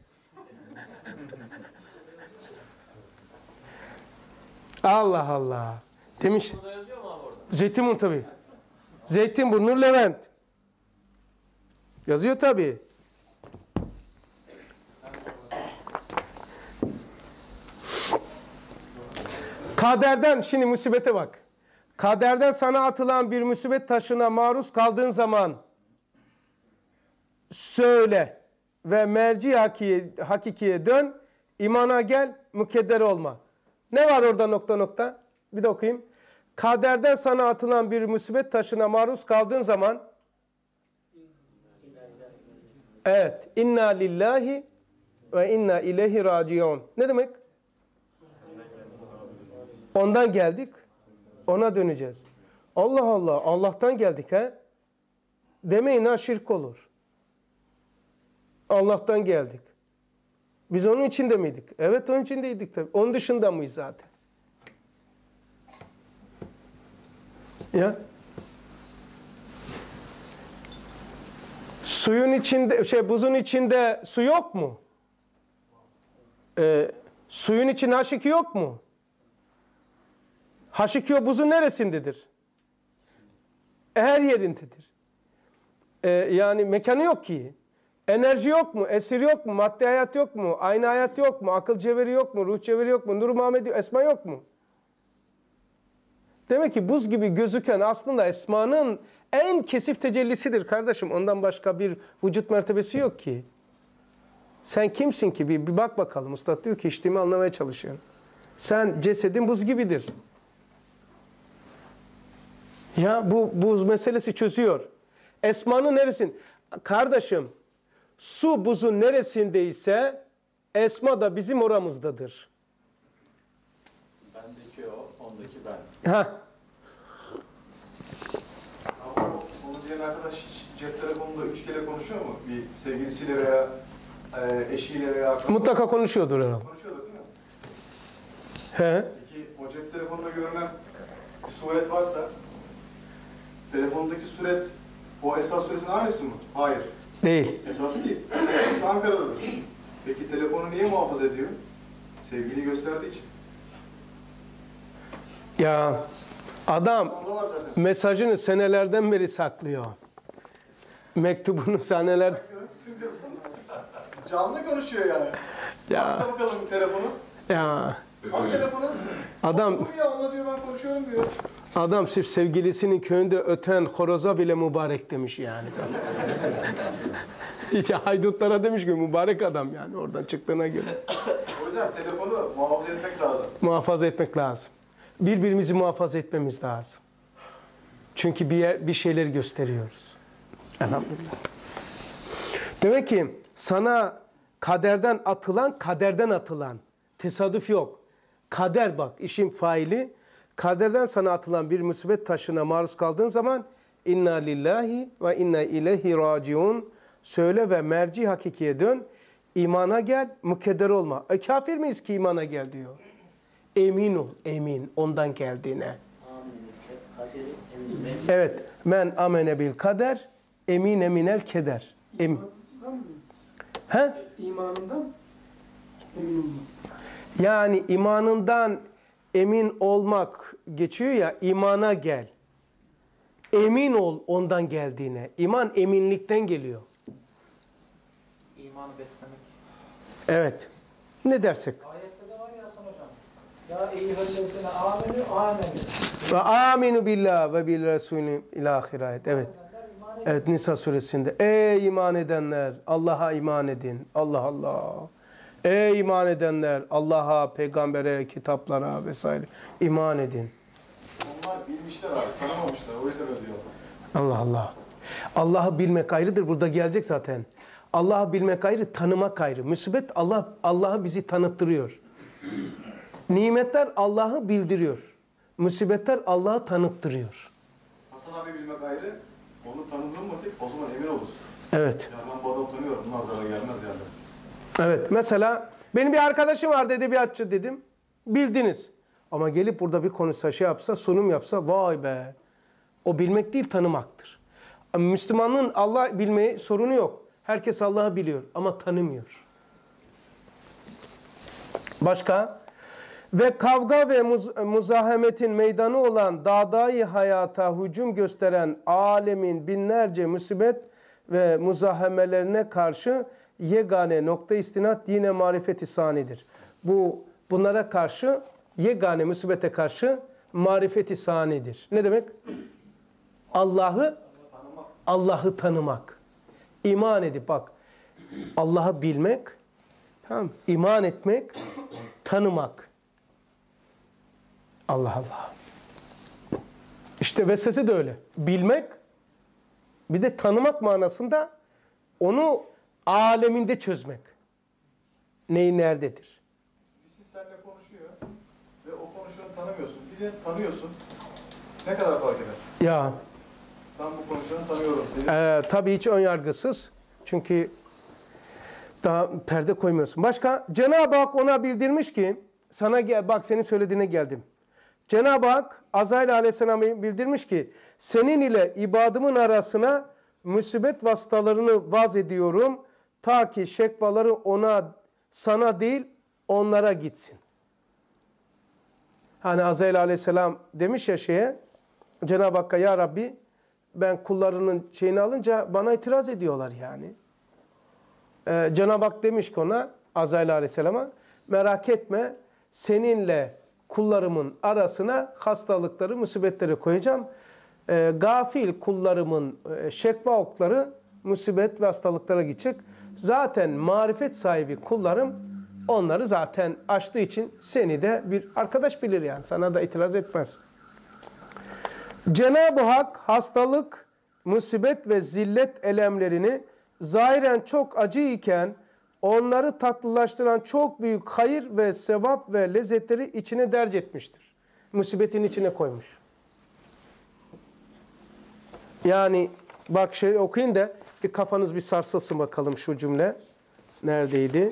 Allah Allah. Demiş. Zeytinburnu tabii. Zeytinburnu Levent. Yazıyor tabii. Kaderden, şimdi musibete bak. Kaderden sana atılan bir musibet taşına maruz kaldığın zaman söyle ve merci hakikiye, hakikiye dön, imana gel, mükedder olma. Ne var orada nokta nokta? Bir de okuyayım. Kaderden sana atılan bir musibet taşına maruz kaldığın zaman evet, inna lillahi ve inna ileyhi raciun. Ne demek? Ondan geldik, ona döneceğiz. Allah Allah, Allah'tan geldik ha? Demeyin ha, şirk olur. Allah'tan geldik. Biz onun içinde miydik? Evet, onun içindeydik tabii. Onun dışında mıyız zaten? Ya. Suyun içinde, şey buzun içinde su yok mu? Ee, suyun içinde H iki yok mu? H iki O buzun neresindedir? Her yerindedir. Ee, yani mekanı yok ki. Enerji yok mu? Esir yok mu? Maddi hayat yok mu? Aynı hayat yok mu? Akıl cevheri yok mu? Ruh cevheri yok mu? Nur Muhammed Esma yok mu? Demek ki buz gibi gözüken aslında Esma'nın en kesif tecellisidir kardeşim. Ondan başka bir vücut mertebesi yok ki. Sen kimsin ki? Bir, bir bak bakalım. Üstad diyor ki içtiğimi anlamaya çalışıyorum. Sen cesedin buz gibidir. Ya bu buz meselesi çözüyor. Esma'nın neresin? Kardeşim, su buzun neresindeyse Esma da bizim oramızdadır. Bendeki o, ondaki ben. Ha. Ama onu diyen arkadaş hiç cep telefonunda üç kere konuşuyor mu? Bir sevgilisiyle veya e, eşiyle veya... Mutlaka konuşuyordur herhalde. Konuşuyordur değil mi? He. Peki o cep telefonunda görünen bir suret varsa telefondaki suret o esas suretin aynısı mı? Hayır. Değil. Esas değil. Esas Ankara'dadır. Peki telefonu niye muhafaza ediyor? Sevgili gösterdiği için. Ya adam Onda var zaten. mesajını senelerden beri saklıyor. Mektubunu seneler. Görüntüsünü diyorsun. Canlı konuşuyor yani. Ya. Bak da bakalım telefonu. Ya Al telefonu. Adam Bu ya onunla diyor ben konuşuyorum diyor. adam sırf sevgilisinin köyünde öten horoza bile mübarek demiş yani. Ya haydutlara demiş ki mübarek adam yani oradan çıktığına göre. O yüzden telefonu muhafaza etmek lazım. Muhafaza etmek lazım. Birbirimizi muhafaza etmemiz lazım. Çünkü bir, yer, bir şeyler gösteriyoruz. Elhamdülillah. Demek ki sana kaderden atılan, kaderden atılan. Tesadüf yok. Kader bak, işin faili. Kaderden sana atılan bir musibet taşına maruz kaldığın zaman inna lillahi ve inna ileyhi raciun söyle ve merci hakikiye dön. İmana gel, mükedder olma. E, kafir miyiz ki imana gel diyor. Emin ol, emin ondan geldiğine. Evet, men amene bil kader, emine minel keder. Emin. He? İmanından emin olmak. Yani imanından emin olmak geçiyor ya, imana gel. Emin ol ondan geldiğine. İman eminlikten geliyor. İmanı beslemek. Evet. Ne dersek? Ayette de var ya Hasan hocam. Ya eyyühellezine amenü amenü. Ve aminu billah ve bil resulü ila ahir ayet. Evet. İman edin. Evet Nisa suresinde. Ey iman edenler Allah'a iman edin. Allah Allah. Ey iman edenler Allah'a, peygambere, kitaplara vesaire iman edin. Onlar bilmişler abi, tanımamışlar. O yüzden öyle diyorlar. Allah Allah. Allah'ı bilmek ayrıdır. Burada gelecek zaten. Allah'ı bilmek ayrı, tanımak ayrı. Musibet Allah Allah'ı bizi tanıttırıyor. Nimetler Allah'ı bildiriyor. Musibetler Allah'ı tanıttırıyor. Hasan abi bilmek ayrı, onu tanıdığın vakit o zaman emin olursun. Evet. Ya ben bu adamı tanıyorum, bundan zarar gelmez yani. Evet. Mesela benim bir arkadaşım var edebiyatçı dedim. Bildiniz. Ama gelip burada bir konuşsa, şey yapsa, sunum yapsa vay be. O bilmek değil, tanımaktır. Müslümanın Allah bilmeyi sorunu yok. Herkes Allah'ı biliyor ama tanımıyor. Başka? Ve kavga ve muz muzahemetin meydanı olan dağdayı hayata hücum gösteren alemin binlerce musibet ve muzahemelerine karşı yegane nokta istinat dine marifeti sanidir. Bu bunlara karşı yegane musibete karşı marifeti sanidir. Ne demek? Allah'ı Allah'ı tanımak. İman edip bak Allah'ı bilmek, tamam, iman etmek, tanımak. Allah Allah. İşte vesvese de öyle. Bilmek, bir de tanımak manasında onu aleminde çözmek. Neyi nerededir? Birisi seninle konuşuyor ve o konuşanı tanımıyorsun. Bir de tanıyorsun. Ne kadar fark eder? Ya Ben bu konuşanı tanıyorum. e, tabii hiç ön yargısız. Çünkü daha perde koymuyorsun. Başka? Cenab-ı Hak ona bildirmiş ki sana gel, bak senin söylediğine geldim. Cenab-ı Hak Azrail Aleyhisselam'a bildirmiş ki senin ile ibadımın arasına musibet vasıtalarını vaz ediyorum ta ki şekvaları ona sana değil onlara gitsin. Hani Azrail Aleyhisselam demiş ya şeye Cenab-ı Hakk'a ya Rabbi ben kullarının şeyini alınca bana itiraz ediyorlar yani. Ee, Cenab-ı Hak demiş ki ona Azrail Aleyhisselam'a merak etme seninle kullarımın arasına hastalıkları, musibetleri koyacağım. Ee, gafil kullarımın e, şekva okları musibet ve hastalıklara gidecek. Zaten marifet sahibi kullarım onları zaten açtığı için seni de bir arkadaş bilir yani. Sana da itiraz etmez. Cenab-ı Hak hastalık, musibet ve zillet elemlerini zahiren çok acı iken onları tatlılaştıran çok büyük hayır ve sevap ve lezzetleri içine derc etmiştir. Musibetin içine koymuş. Yani bak şey okuyun da bir kafanız bir sarsılsın bakalım şu cümle. Neredeydi?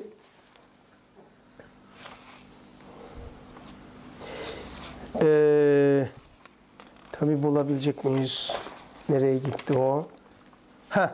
Eee... Tabi bulabilecek miyiz? Nereye gitti o? Heh.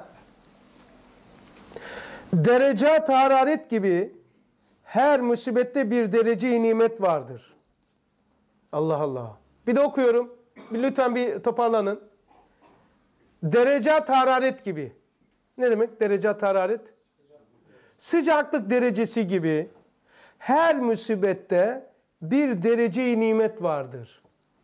Derecat hararet gibi her musibette bir derece-i nimet vardır. Allah Allah. Bir de okuyorum. Bir lütfen bir toparlanın. Derecat hararet gibi. Ne demek derecat hararet? Sıcaklık derecesi gibi her musibette bir derece-i nimet vardır.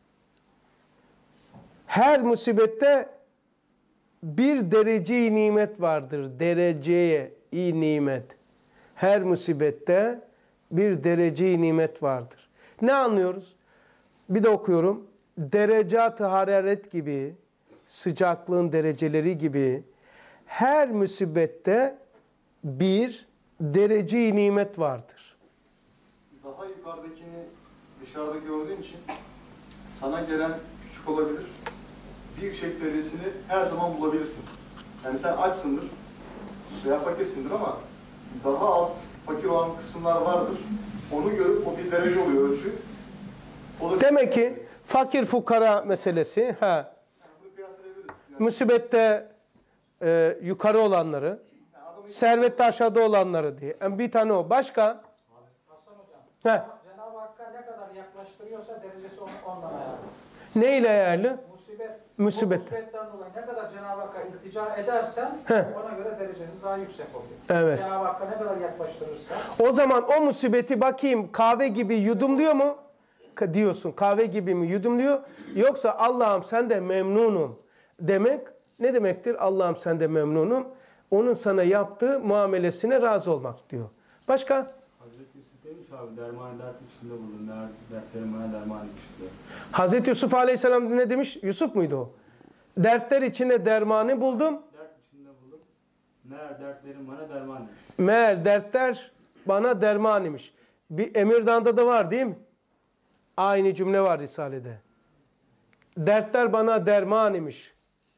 Her musibette bir derece-i nimet vardır. Derece-i nimet. Her musibette bir derece-i nimet vardır. Ne anlıyoruz? Bir de okuyorum. Derecat-ı hararet gibi, sıcaklığın dereceleri gibi her musibette bir derece-i nimet vardır. Daha yukarıdakini dışarıda gördüğün için sana gelen küçük olabilir. Bir yüksek derecesini her zaman bulabilirsin. Yani sen açsındır veya fakirsindir ama daha alt fakir olan kısımlar vardır. Onu görüp o bir derece oluyor, ölçü. O da Demek ki fakir fukara meselesi, ha, yani bunu kıyaslayabiliriz. Yani, musibette e, yukarı olanları, yani adamın servette aşağıda olanları diye. Yani bir tane o. Başka? Hasan hocam. Heh. Cenab-ı Hakk'a ne kadar yaklaştırıyorsa derecesi on- ondan ayarlı. Neyle ayarlı? Musibet. Musibet. Bu musibetten dolayı ne kadar Cenab-ı Hakk'a iltica edersen Heh. ona göre derecesi daha yüksek oluyor. Evet. Cenab-ı Hakk'a ne kadar yaklaştırırsan O zaman o musibeti bakayım kahve gibi yudumluyor mu? Ka- diyorsun kahve gibi mi yudumluyor? Yoksa Allah'ım sen de memnunum demek ne demektir? Allah'ım sen de memnunum. Onun sana yaptığı muamelesine razı olmak diyor. Başka? Hazreti Yusuf demiş abi, derman dert içinde bulun. Der, dertlerim bana derman etmişti. Hazreti Yusuf Aleyhisselam ne demiş? Yusuf muydu o? Dertler içinde dermanı buldum. Dert içinde bulun. Meğer dertlerim bana derman etmiş. Meğer dertler bana derman imiş. Bir Emirdağ'da da var değil mi? Aynı cümle var Risale'de. Dertler bana derman imiş.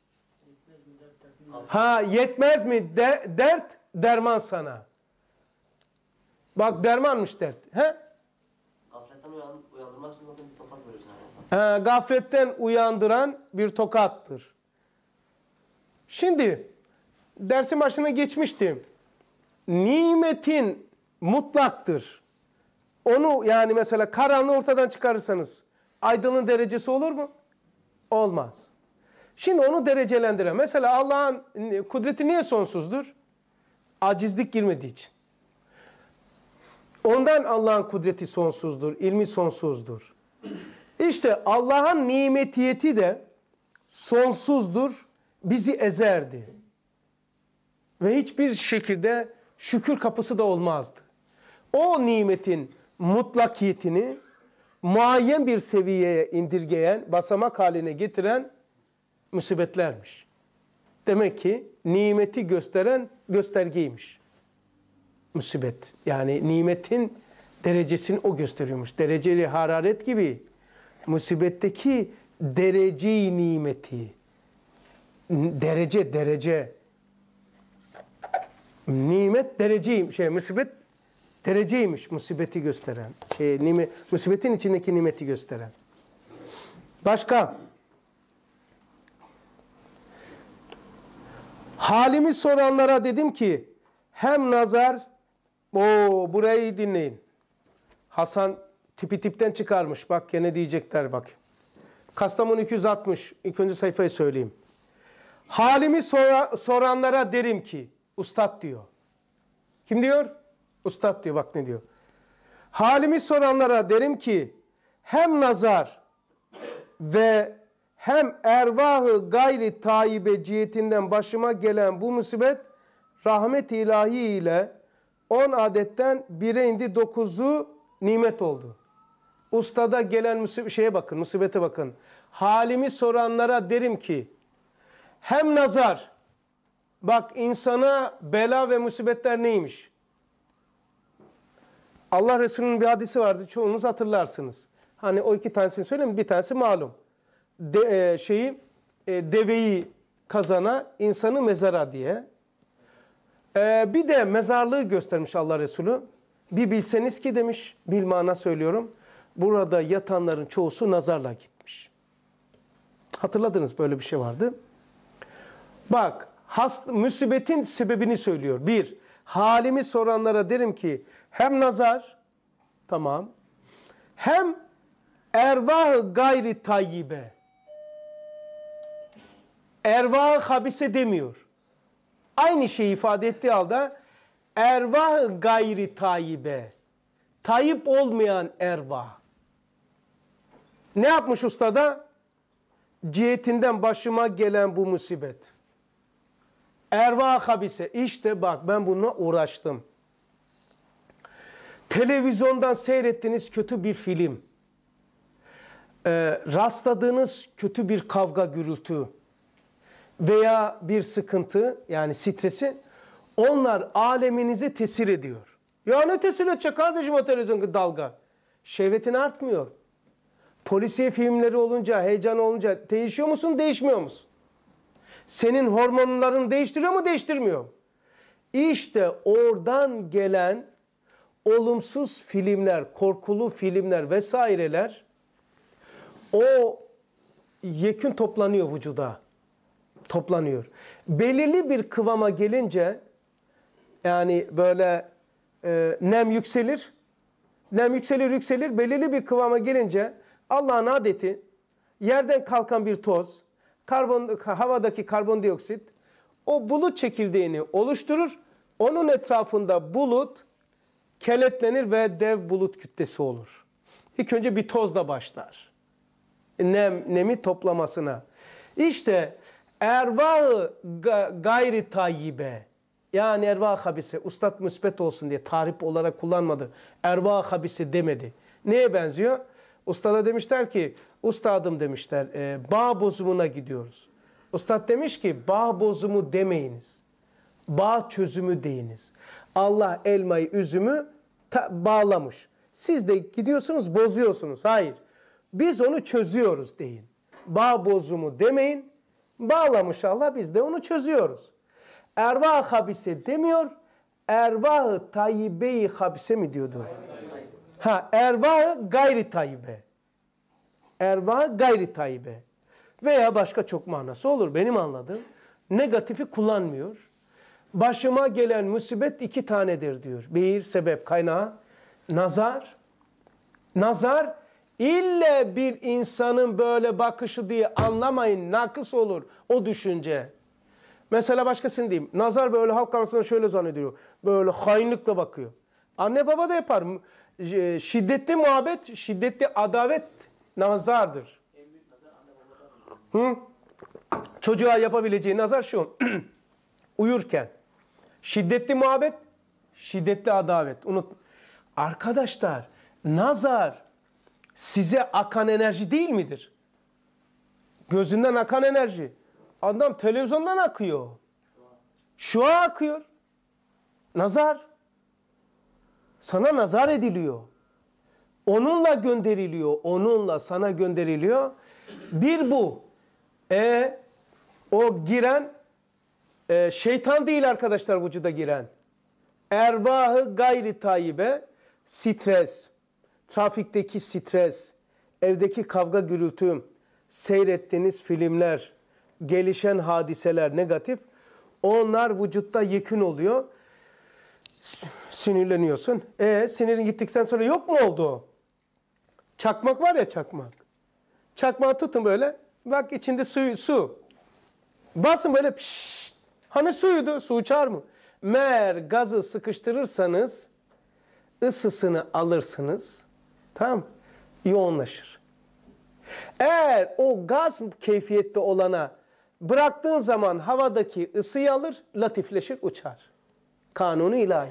Ha yetmez mi? De, dert derman sana. Bak dermanmış dert. He? Gafletten uyan, uyandırmak için zaten bir tokat veriyorsun. Ha, gafletten uyandıran bir tokattır. Şimdi dersin başına geçmiştim. Nimetin mutlaktır. Onu yani mesela karanlığı ortadan çıkarırsanız aydınlığın derecesi olur mu? Olmaz. Şimdi onu derecelendirelim. Mesela Allah'ın kudreti niye sonsuzdur? Acizlik girmediği için. Ondan Allah'ın kudreti sonsuzdur, ilmi sonsuzdur. İşte Allah'ın nimetiyeti de sonsuzdur, bizi ezerdi. Ve hiçbir şekilde şükür kapısı da olmazdı. O nimetin mutlakiyetini muayyen bir seviyeye indirgeyen, basamak haline getiren musibetlermiş. Demek ki nimeti gösteren göstergeymiş. Musibet. Yani nimetin derecesini o gösteriyormuş. Dereceli hararet gibi musibetteki derece-i nimeti. Derece, derece. Nimet dereceyim, şey musibet dereceymiş musibeti gösteren. Şey nimet, musibetin içindeki nimeti gösteren. Başka? Halimi soranlara dedim ki hem nazar, o burayı dinleyin. Hasan tipi tipten çıkarmış. Bak gene diyecekler bak. Kastamonu iki yüz altmış. İlk önce sayfayı söyleyeyim. Halimi sora, soranlara derim ki, Ustad diyor. Kim diyor? Ustad diyor, bak ne diyor. Halimi soranlara derim ki, hem nazar ve hem ervahı gayri taibe cihetinden başıma gelen bu musibet, rahmet-i ilahi ile on adetten bire indi, dokuzu nimet oldu. Ustada gelen musib- şeye bakın, musibete bakın. Halimi soranlara derim ki, hem nazar, bak insana bela ve musibetler neymiş? Allah Resulü'nün bir hadisi vardı, çoğunuz hatırlarsınız. Hani o iki tanesini söyleyeyim, bir tanesi malum. De, e, şeyi, e, deveyi kazana, insanı mezara diye. E, bir de mezarlığı göstermiş Allah Resulü. Bir bilseniz ki demiş, bilmana söylüyorum, burada yatanların çoğusu nazarla gitmiş. Hatırladınız, böyle bir şey vardı. Bak, hast, musibetin sebebini söylüyor. Bir, halimi soranlara derim ki, hem nazar, tamam, hem ervah gayri tayyibe. Ervah habise demiyor. Aynı şeyi ifade ettiği halde ervah gayri tayyibe. Tayyip olmayan ervah. Ne yapmış ustada? Cihetinden başıma gelen bu musibet. Erva habise. İşte bak ben bununla uğraştım. Televizyondan seyrettiğiniz kötü bir film. Ee, rastladığınız kötü bir kavga gürültü. Veya bir sıkıntı yani stresi. Onlar aleminizi tesir ediyor. Ya ne tesir edecek kardeşim o televizyon dalga? Şehvetin artmıyor. Polisiye filmleri olunca, heyecan olunca değişiyor musun, değişmiyor musun? Senin hormonların değiştiriyor mu, değiştirmiyor mu? İşte oradan gelen olumsuz filmler, korkulu filmler vesaireler o yekün toplanıyor vücuda. Toplanıyor. Belirli bir kıvama gelince yani böyle e, nem yükselir. Nem yükselir yükselir. Belirli bir kıvama gelince Allah'ın adeti yerden kalkan bir toz, karbon, havadaki karbondioksit o bulut çekirdeğini oluşturur. Onun etrafında bulut keletlenir ve dev bulut kütlesi olur. İlk önce bir tozla başlar. Nem, nemi toplamasına. İşte erva-ı gayri tayyibe yani erva habise, ustad müsbet olsun diye tarif olarak kullanmadı. Erva habise demedi. Neye benziyor? Ustada demişler ki, ustadım demişler, e, bağ bozumuna gidiyoruz. Ustad demiş ki, bağ bozumu demeyiniz. Bağ çözümü deyiniz. Allah elmayı, üzümü bağlamış. Siz de gidiyorsunuz, bozuyorsunuz. Hayır. Biz onu çözüyoruz deyin. Bağ bozumu demeyin. Bağlamış Allah, biz de onu çözüyoruz. Erva-ı habise demiyor, erva-ı tayyibe-i habise mi diyordu? Ha, erva-ı gayri tayyibe. Erva-ı gayri tayyibe. Veya başka çok manası olur. Benim anladığım negatifi kullanmıyor. Başıma gelen musibet iki tanedir diyor. Bir, sebep kaynağı, nazar. Nazar, ille bir insanın böyle bakışı diye anlamayın, nakıs olur o düşünce. Mesela başkasını diyeyim. Nazar böyle halk arasında şöyle zannediyor. Böyle hainlikle bakıyor. Anne baba da yapar. Şiddetli muhabbet, şiddetli adavet nazardır. Hı? Çocuğa yapabileceği nazar şu. Uyurken. Şiddetli muhabbet, şiddetli adavet. Unut. Arkadaşlar, nazar size akan enerji değil midir? Gözünden akan enerji. Adam televizyondan akıyor. Şu an akıyor. Nazar. Sana nazar ediliyor. Onunla gönderiliyor. Onunla sana gönderiliyor. Bir bu. E, o giren e, şeytan değil arkadaşlar vücuda giren. Ervahı gayri tayyibe, stres, trafikteki stres, evdeki kavga gürültü, seyrettiğiniz filmler, gelişen hadiseler negatif. Onlar vücutta yekün oluyor. Sinirleniyorsun. E sinirin gittikten sonra yok mu oldu? Çakmak var ya çakmak. Çakmağı tutun böyle. Bak içinde su. su. Basın böyle pişt. Hani suydu? Su uçar mı? Meğer gazı sıkıştırırsanız ısısını alırsınız. Tamam. Yoğunlaşır. Eğer o gaz keyfiyette olana bıraktığın zaman havadaki ısıyı alır, latifleşir, uçar. Kanunu ilahi.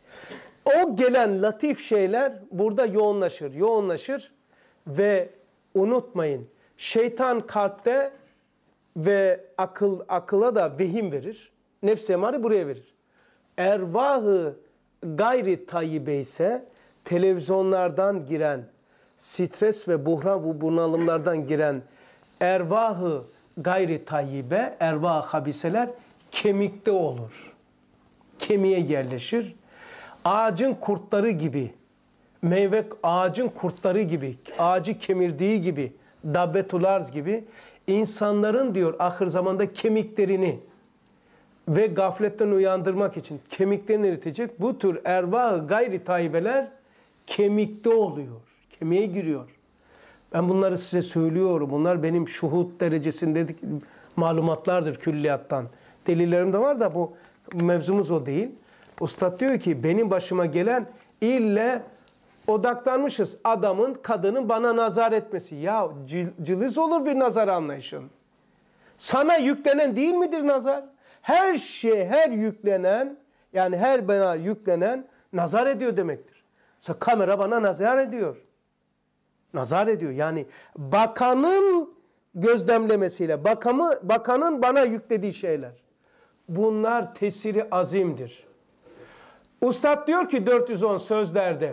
O gelen latif şeyler burada yoğunlaşır, yoğunlaşır ve unutmayın, şeytan kalpte ve akıl akıla da vehim verir. Nefs-i emare buraya verir. Ervahı gayri tayyibe ise televizyonlardan giren, stres ve buhran ve bunalımlardan giren ervahı gayri tayyibe, ervah habiseler kemikte olur. Kemiğe yerleşir. Ağacın kurtları gibi, meyve ağacın kurtları gibi, ağacı kemirdiği gibi, dabbetularz gibi insanların diyor ahir zamanda kemiklerini ve gafletten uyandırmak için kemiklerini eritecek bu tür ervah-ı gayri tayyibeler kemikte oluyor. Kemiğe giriyor. Ben bunları size söylüyorum. Bunlar benim şuhud derecesinde malumatlardır külliyattan. Delillerim de var da bu mevzumuz o değil. Ustad diyor ki benim başıma gelen ille odaklanmışız. Adamın, kadının bana nazar etmesi. Ya cil- cılız olur bir nazar anlayışın. Sana yüklenen değil midir nazar? Her şey, her yüklenen, yani her bana yüklenen nazar ediyor demektir. Mesela kamera bana nazar ediyor. Nazar ediyor. Yani bakanın gözlemlemesiyle, bakamı, bakanın bana yüklediği şeyler. Bunlar tesiri azimdir. Ustad diyor ki dört yüz on sözlerde,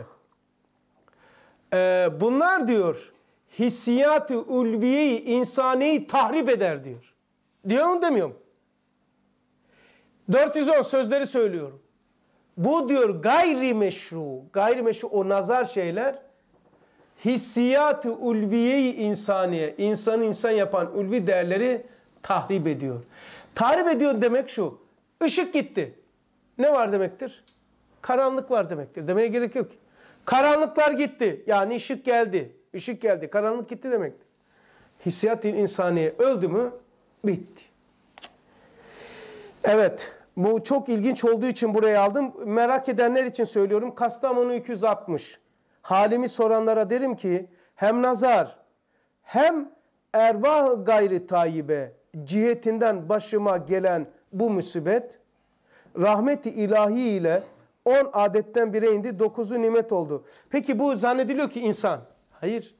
e, bunlar diyor hissiyat-ı ulviye-i insaniyi tahrip eder diyor. Diyor mu demiyor mu? dört yüz on sözleri söylüyorum. Bu diyor gayri meşru, gayri meşru o nazar şeyler hissiyat-ı ulviye-i insaniye, insanı insan yapan ulvi değerleri tahrip ediyor. Tahrip ediyor demek şu, ışık gitti. Ne var demektir? Karanlık var demektir. Demeye gerek yok ki. Karanlıklar gitti. Yani ışık geldi. Işık geldi. Karanlık gitti demektir. Hissiyat-ı insaniye öldü mü? Bitti. Evet. Bu çok ilginç olduğu için buraya aldım. Merak edenler için söylüyorum. Kastamonu iki yüz altmış. Halimi soranlara derim ki hem nazar hem ervah gayri tayyibe cihetinden başıma gelen bu musibet rahmet-i ilahi ile on adetten bire indi, dokuzu nimet oldu. Peki bu zannediliyor ki insan. Hayır.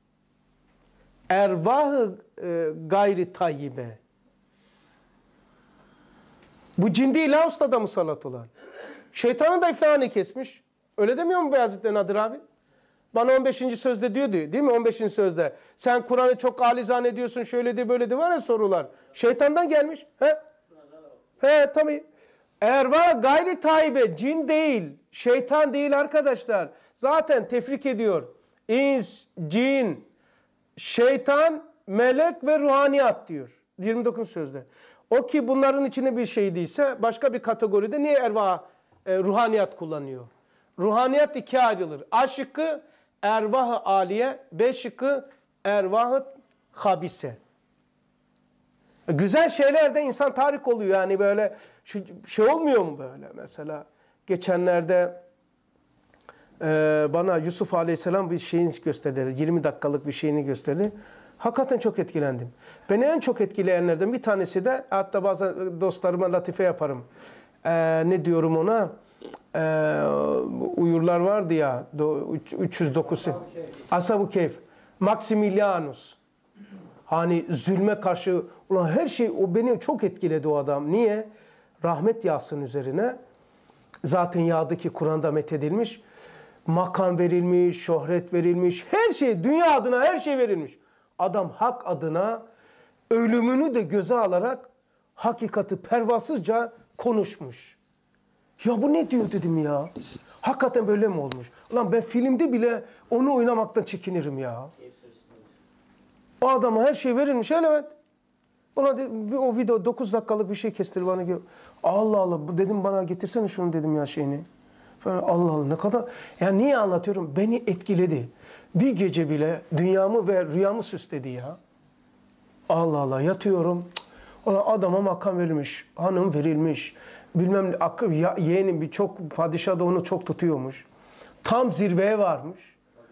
Ervah-ı e, gayri tayyibe. Bu cin değil ha ustada musallat olan. Şeytanın da iflahını kesmiş. Öyle demiyor mu Beyazıt Nadir abi? Bana on beşinci sözde diyordu değil mi? on beşinci sözde. Sen Kur'an'ı çok âli zannediyorsun, şöyle de böyle de var ya sorular. Şeytandan gelmiş. He? He tabii. Erva gayri tayyibe, cin değil, şeytan değil arkadaşlar. Zaten tefrik ediyor. İns, cin, şeytan, melek ve ruhaniyat diyor. yirmi dokuz sözde. O ki bunların içinde bir şey değilse başka bir kategoride niye erva e, ruhaniyat kullanıyor? Ruhaniyat ikiye ayrılır. A şıkkı ervah-ı aliye, B şıkkı ervah-ı habise. Güzel şeylerde insan tahrik oluyor yani böyle şu, şey olmuyor mu böyle mesela geçenlerde e, bana Yusuf Aleyhisselam bir şeyini gösterdi, yirmi dakikalık bir şeyini gösterdi. Hakikaten çok etkilendim. Beni en çok etkileyenlerden bir tanesi de hatta bazen dostlarıma latife yaparım. E, ne diyorum ona? E, uyurlar vardı ya üç yüz dokuz Ashab-ı Kehf, Maximilianus. Hani zulme karşı ulan her şey o beni çok etkiledi o adam. Niye? Rahmet yağsın üzerine. Zaten yağdı ki Kur'an'da methedilmiş. Makam verilmiş, şöhret verilmiş. Her şey dünya adına her şey verilmiş. Adam hak adına ölümünü de göze alarak hakikati pervasızca konuşmuş. Ya bu ne diyor dedim ya. Hakikaten böyle mi olmuş? Ulan ben filmde bile onu oynamaktan çekinirim ya. O adama her şey verilmiş evet. Ona de, o video dokuz dakikalık bir şey kestir bana. Allah Allah dedim bana getirsene şunu dedim ya şeyini. Falan, Allah Allah ne kadar. Yani niye anlatıyorum? Beni etkiledi. Bir gece bile dünyamı ve rüyamı süsledi ya. Allah Allah yatıyorum. Ona adama makam verilmiş. Hanım verilmiş. Bilmem akıl yeğenim bir çok padişah da onu çok tutuyormuş. Tam zirveye varmış.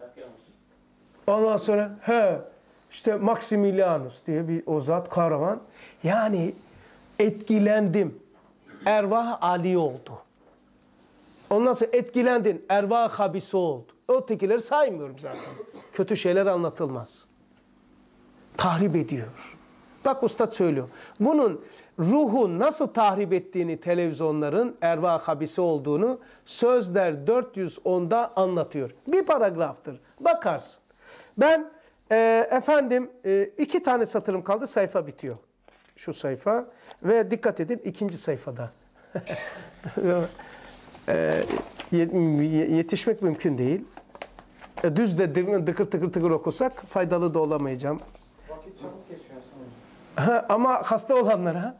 Ondan sonra he işte Maximilianus diye bir o zat kahraman. Yani etkilendim. Ervah Ali oldu. Ondan sonra etkilendin. Ervah habisi oldu. Ötekileri saymıyorum zaten. Kötü şeyler anlatılmaz. Tahrip ediyor. Bak ustad söylüyor. Bunun ruhu nasıl tahrip ettiğini televizyonların ervah habisi olduğunu Sözler dört yüz onda anlatıyor. Bir paragraftır. Bakarsın. Ben e, efendim e, iki tane satırım kaldı. Sayfa bitiyor. Şu sayfa. Ve dikkat edin ikinci sayfada. e, yetişmek mümkün değil. E, düz de dıkır tıkır tıkır okusak faydalı da olamayacağım. Vakit çabuk geçiyor sonuç. Ha, ama hasta olanlara.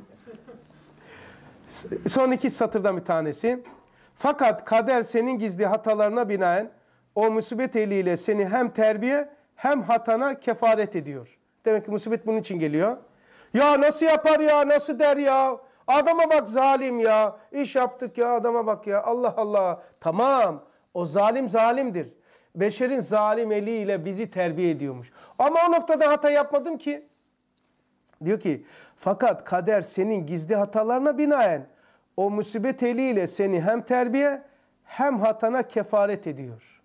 Son iki satırdan bir tanesi. Fakat kader senin gizli hatalarına binaen o musibet eliyle seni hem terbiye hem hatana kefaret ediyor. Demek ki musibet bunun için geliyor. Ya nasıl yapar ya, nasıl der ya? Adama bak zalim ya. İş yaptık ya adama bak ya. Allah Allah. Tamam. O zalim zalimdir. Beşerin zalim eliyle bizi terbiye ediyormuş. Ama o noktada hata yapmadım ki. Diyor ki fakat kader senin gizli hatalarına binaen o musibet eliyle seni hem terbiye hem hatana kefaret ediyor.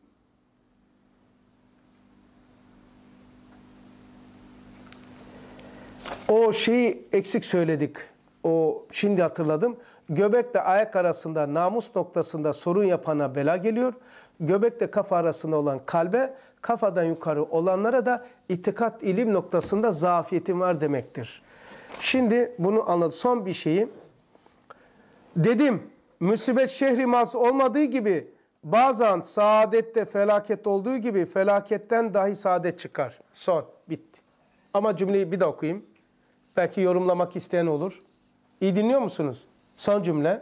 O şeyi eksik söyledik. O şimdi hatırladım. Göbekle ayak arasında namus noktasında sorun yapana bela geliyor. Göbekle kafa arasında olan kalbe, kafadan yukarı olanlara da itikat ilim noktasında zafiyetin var demektir. Şimdi bunu anladım. Son bir şeyi. Dedim, musibet şehri maz olmadığı gibi bazen saadette felaket olduğu gibi felaketten dahi saadet çıkar. Son, bitti. Ama cümleyi bir daha okuyayım. Belki yorumlamak isteyen olur. İyi dinliyor musunuz? Son cümle.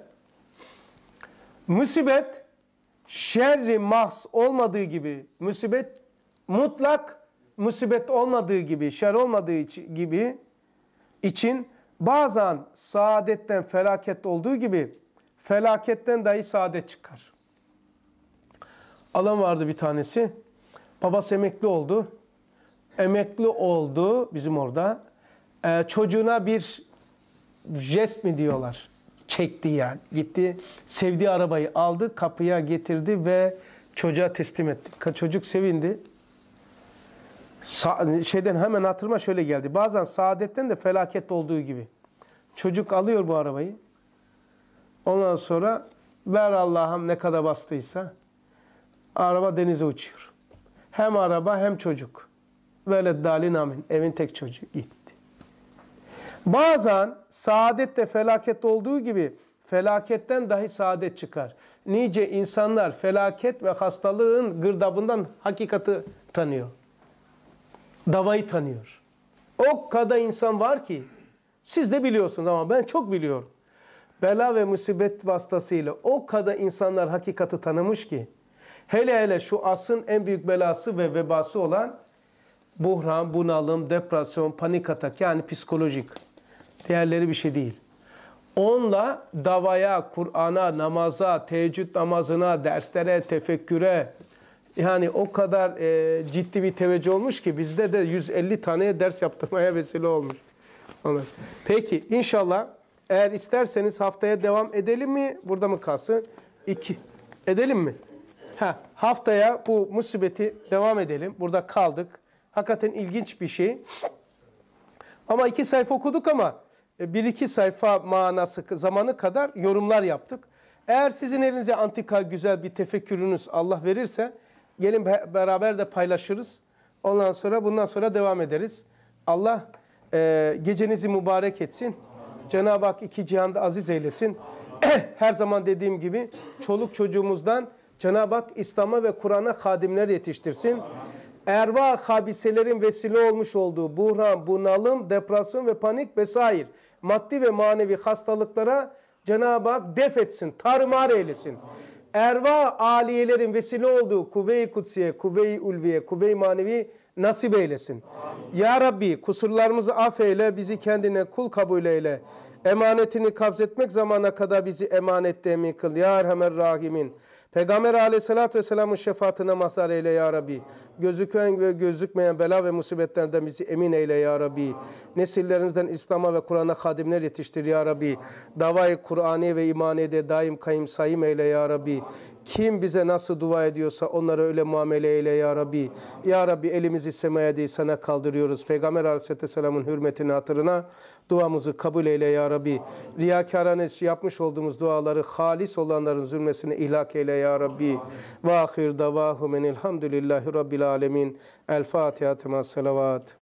Musibet şerri mahs olmadığı gibi, musibet mutlak musibet olmadığı gibi, şer olmadığı gibi için bazen saadetten felaket olduğu gibi felaketten dahi saadet çıkar. Adam vardı bir tanesi. Babası emekli oldu. Emekli oldu bizim orada. Ee, çocuğuna bir jest mi diyorlar? Çekti yani. Gitti. Sevdiği arabayı aldı. Kapıya getirdi ve çocuğa teslim etti. Çocuk sevindi. Sa şeyden hemen hatırıma şöyle geldi. Bazen saadetten de felaket olduğu gibi. Çocuk alıyor bu arabayı. Ondan sonra ver Allah'ım ne kadar bastıysa araba denize uçuyor. Hem araba hem çocuk. Veled dalin amin. Evin tek çocuğu gitti. Bazen saadette felaket olduğu gibi felaketten dahi saadet çıkar. Nice insanlar felaket ve hastalığın gırdabından hakikati tanıyor. Davayı tanıyor. O kadar insan var ki siz de biliyorsunuz ama ben çok biliyorum. Bela ve musibet vasıtasıyla o kadar insanlar hakikati tanımış ki hele hele şu asrın en büyük belası ve vebası olan buhran, bunalım, depresyon, panik atak yani psikolojik. Diğerleri bir şey değil. Onunla davaya, Kur'an'a, namaza, teheccüd namazına, derslere, tefekküre yani o kadar e, ciddi bir teveccüh olmuş ki bizde de yüz elli tane ders yaptırmaya vesile olmuş. Peki inşallah eğer isterseniz haftaya devam edelim mi? Burada mı kalsın? İki. Edelim mi? Ha, haftaya bu musibeti devam edelim. Burada kaldık. Hakikaten ilginç bir şey. Ama iki sayfa okuduk ama bir iki sayfa manası zamanı kadar yorumlar yaptık. Eğer sizin elinize antika güzel bir tefekkürünüz Allah verirse gelin beraber de paylaşırız. Ondan sonra bundan sonra devam ederiz. Allah e, gecenizi mübarek etsin. Cenab-ı Hak iki cihanda aziz eylesin. Her zaman dediğim gibi çoluk çocuğumuzdan Cenab-ı Hak İslam'a ve Kur'an'a hadimler yetiştirsin. Erva habiselerin vesile olmuş olduğu buhran, bunalım, depresyon ve panik vesaire maddi ve manevi hastalıklara Cenab-ı Hak def etsin, tarumar eylesin. Erva aliyelerin vesile olduğu kuvve-i kutsiye, kuvve-i ulviye, kuvve-i manevi nasip eylesin. Amin. Ya Rabbi kusurlarımızı affeyle, bizi kendine kul kabul eyle. Emanetini kabzetmek zamana kadar bizi emanette emin kıl. Ya Erhamer Rahimin. Peygamber aleyhissalatü vesselamın şefaatine mazhar eyle ya Rabbi. Gözüken ve gözükmeyen bela ve musibetlerden bizi emin eyle ya Rabbi. Nesillerimizden İslam'a ve Kur'an'a hadimler yetiştir ya Rabbi. Davayı Kur'ani ve imaniyede daim kayım sayım eyle ya Rabbi. Kim bize nasıl dua ediyorsa onlara öyle muamele eyle ya Rabbi. Ya Rabbi elimizi semaya değil sana kaldırıyoruz. Peygamber aleyhissalatü vesselamın hürmetine hatırına duamızı kabul eyle ya Rabbi. Riyakarane yapmış olduğumuz duaları halis olanların zulmesine ihlak eyle ya Rabbi. Ve ahir davahumen elhamdülillahi rabbil alemin. El Fatiha tema salavat.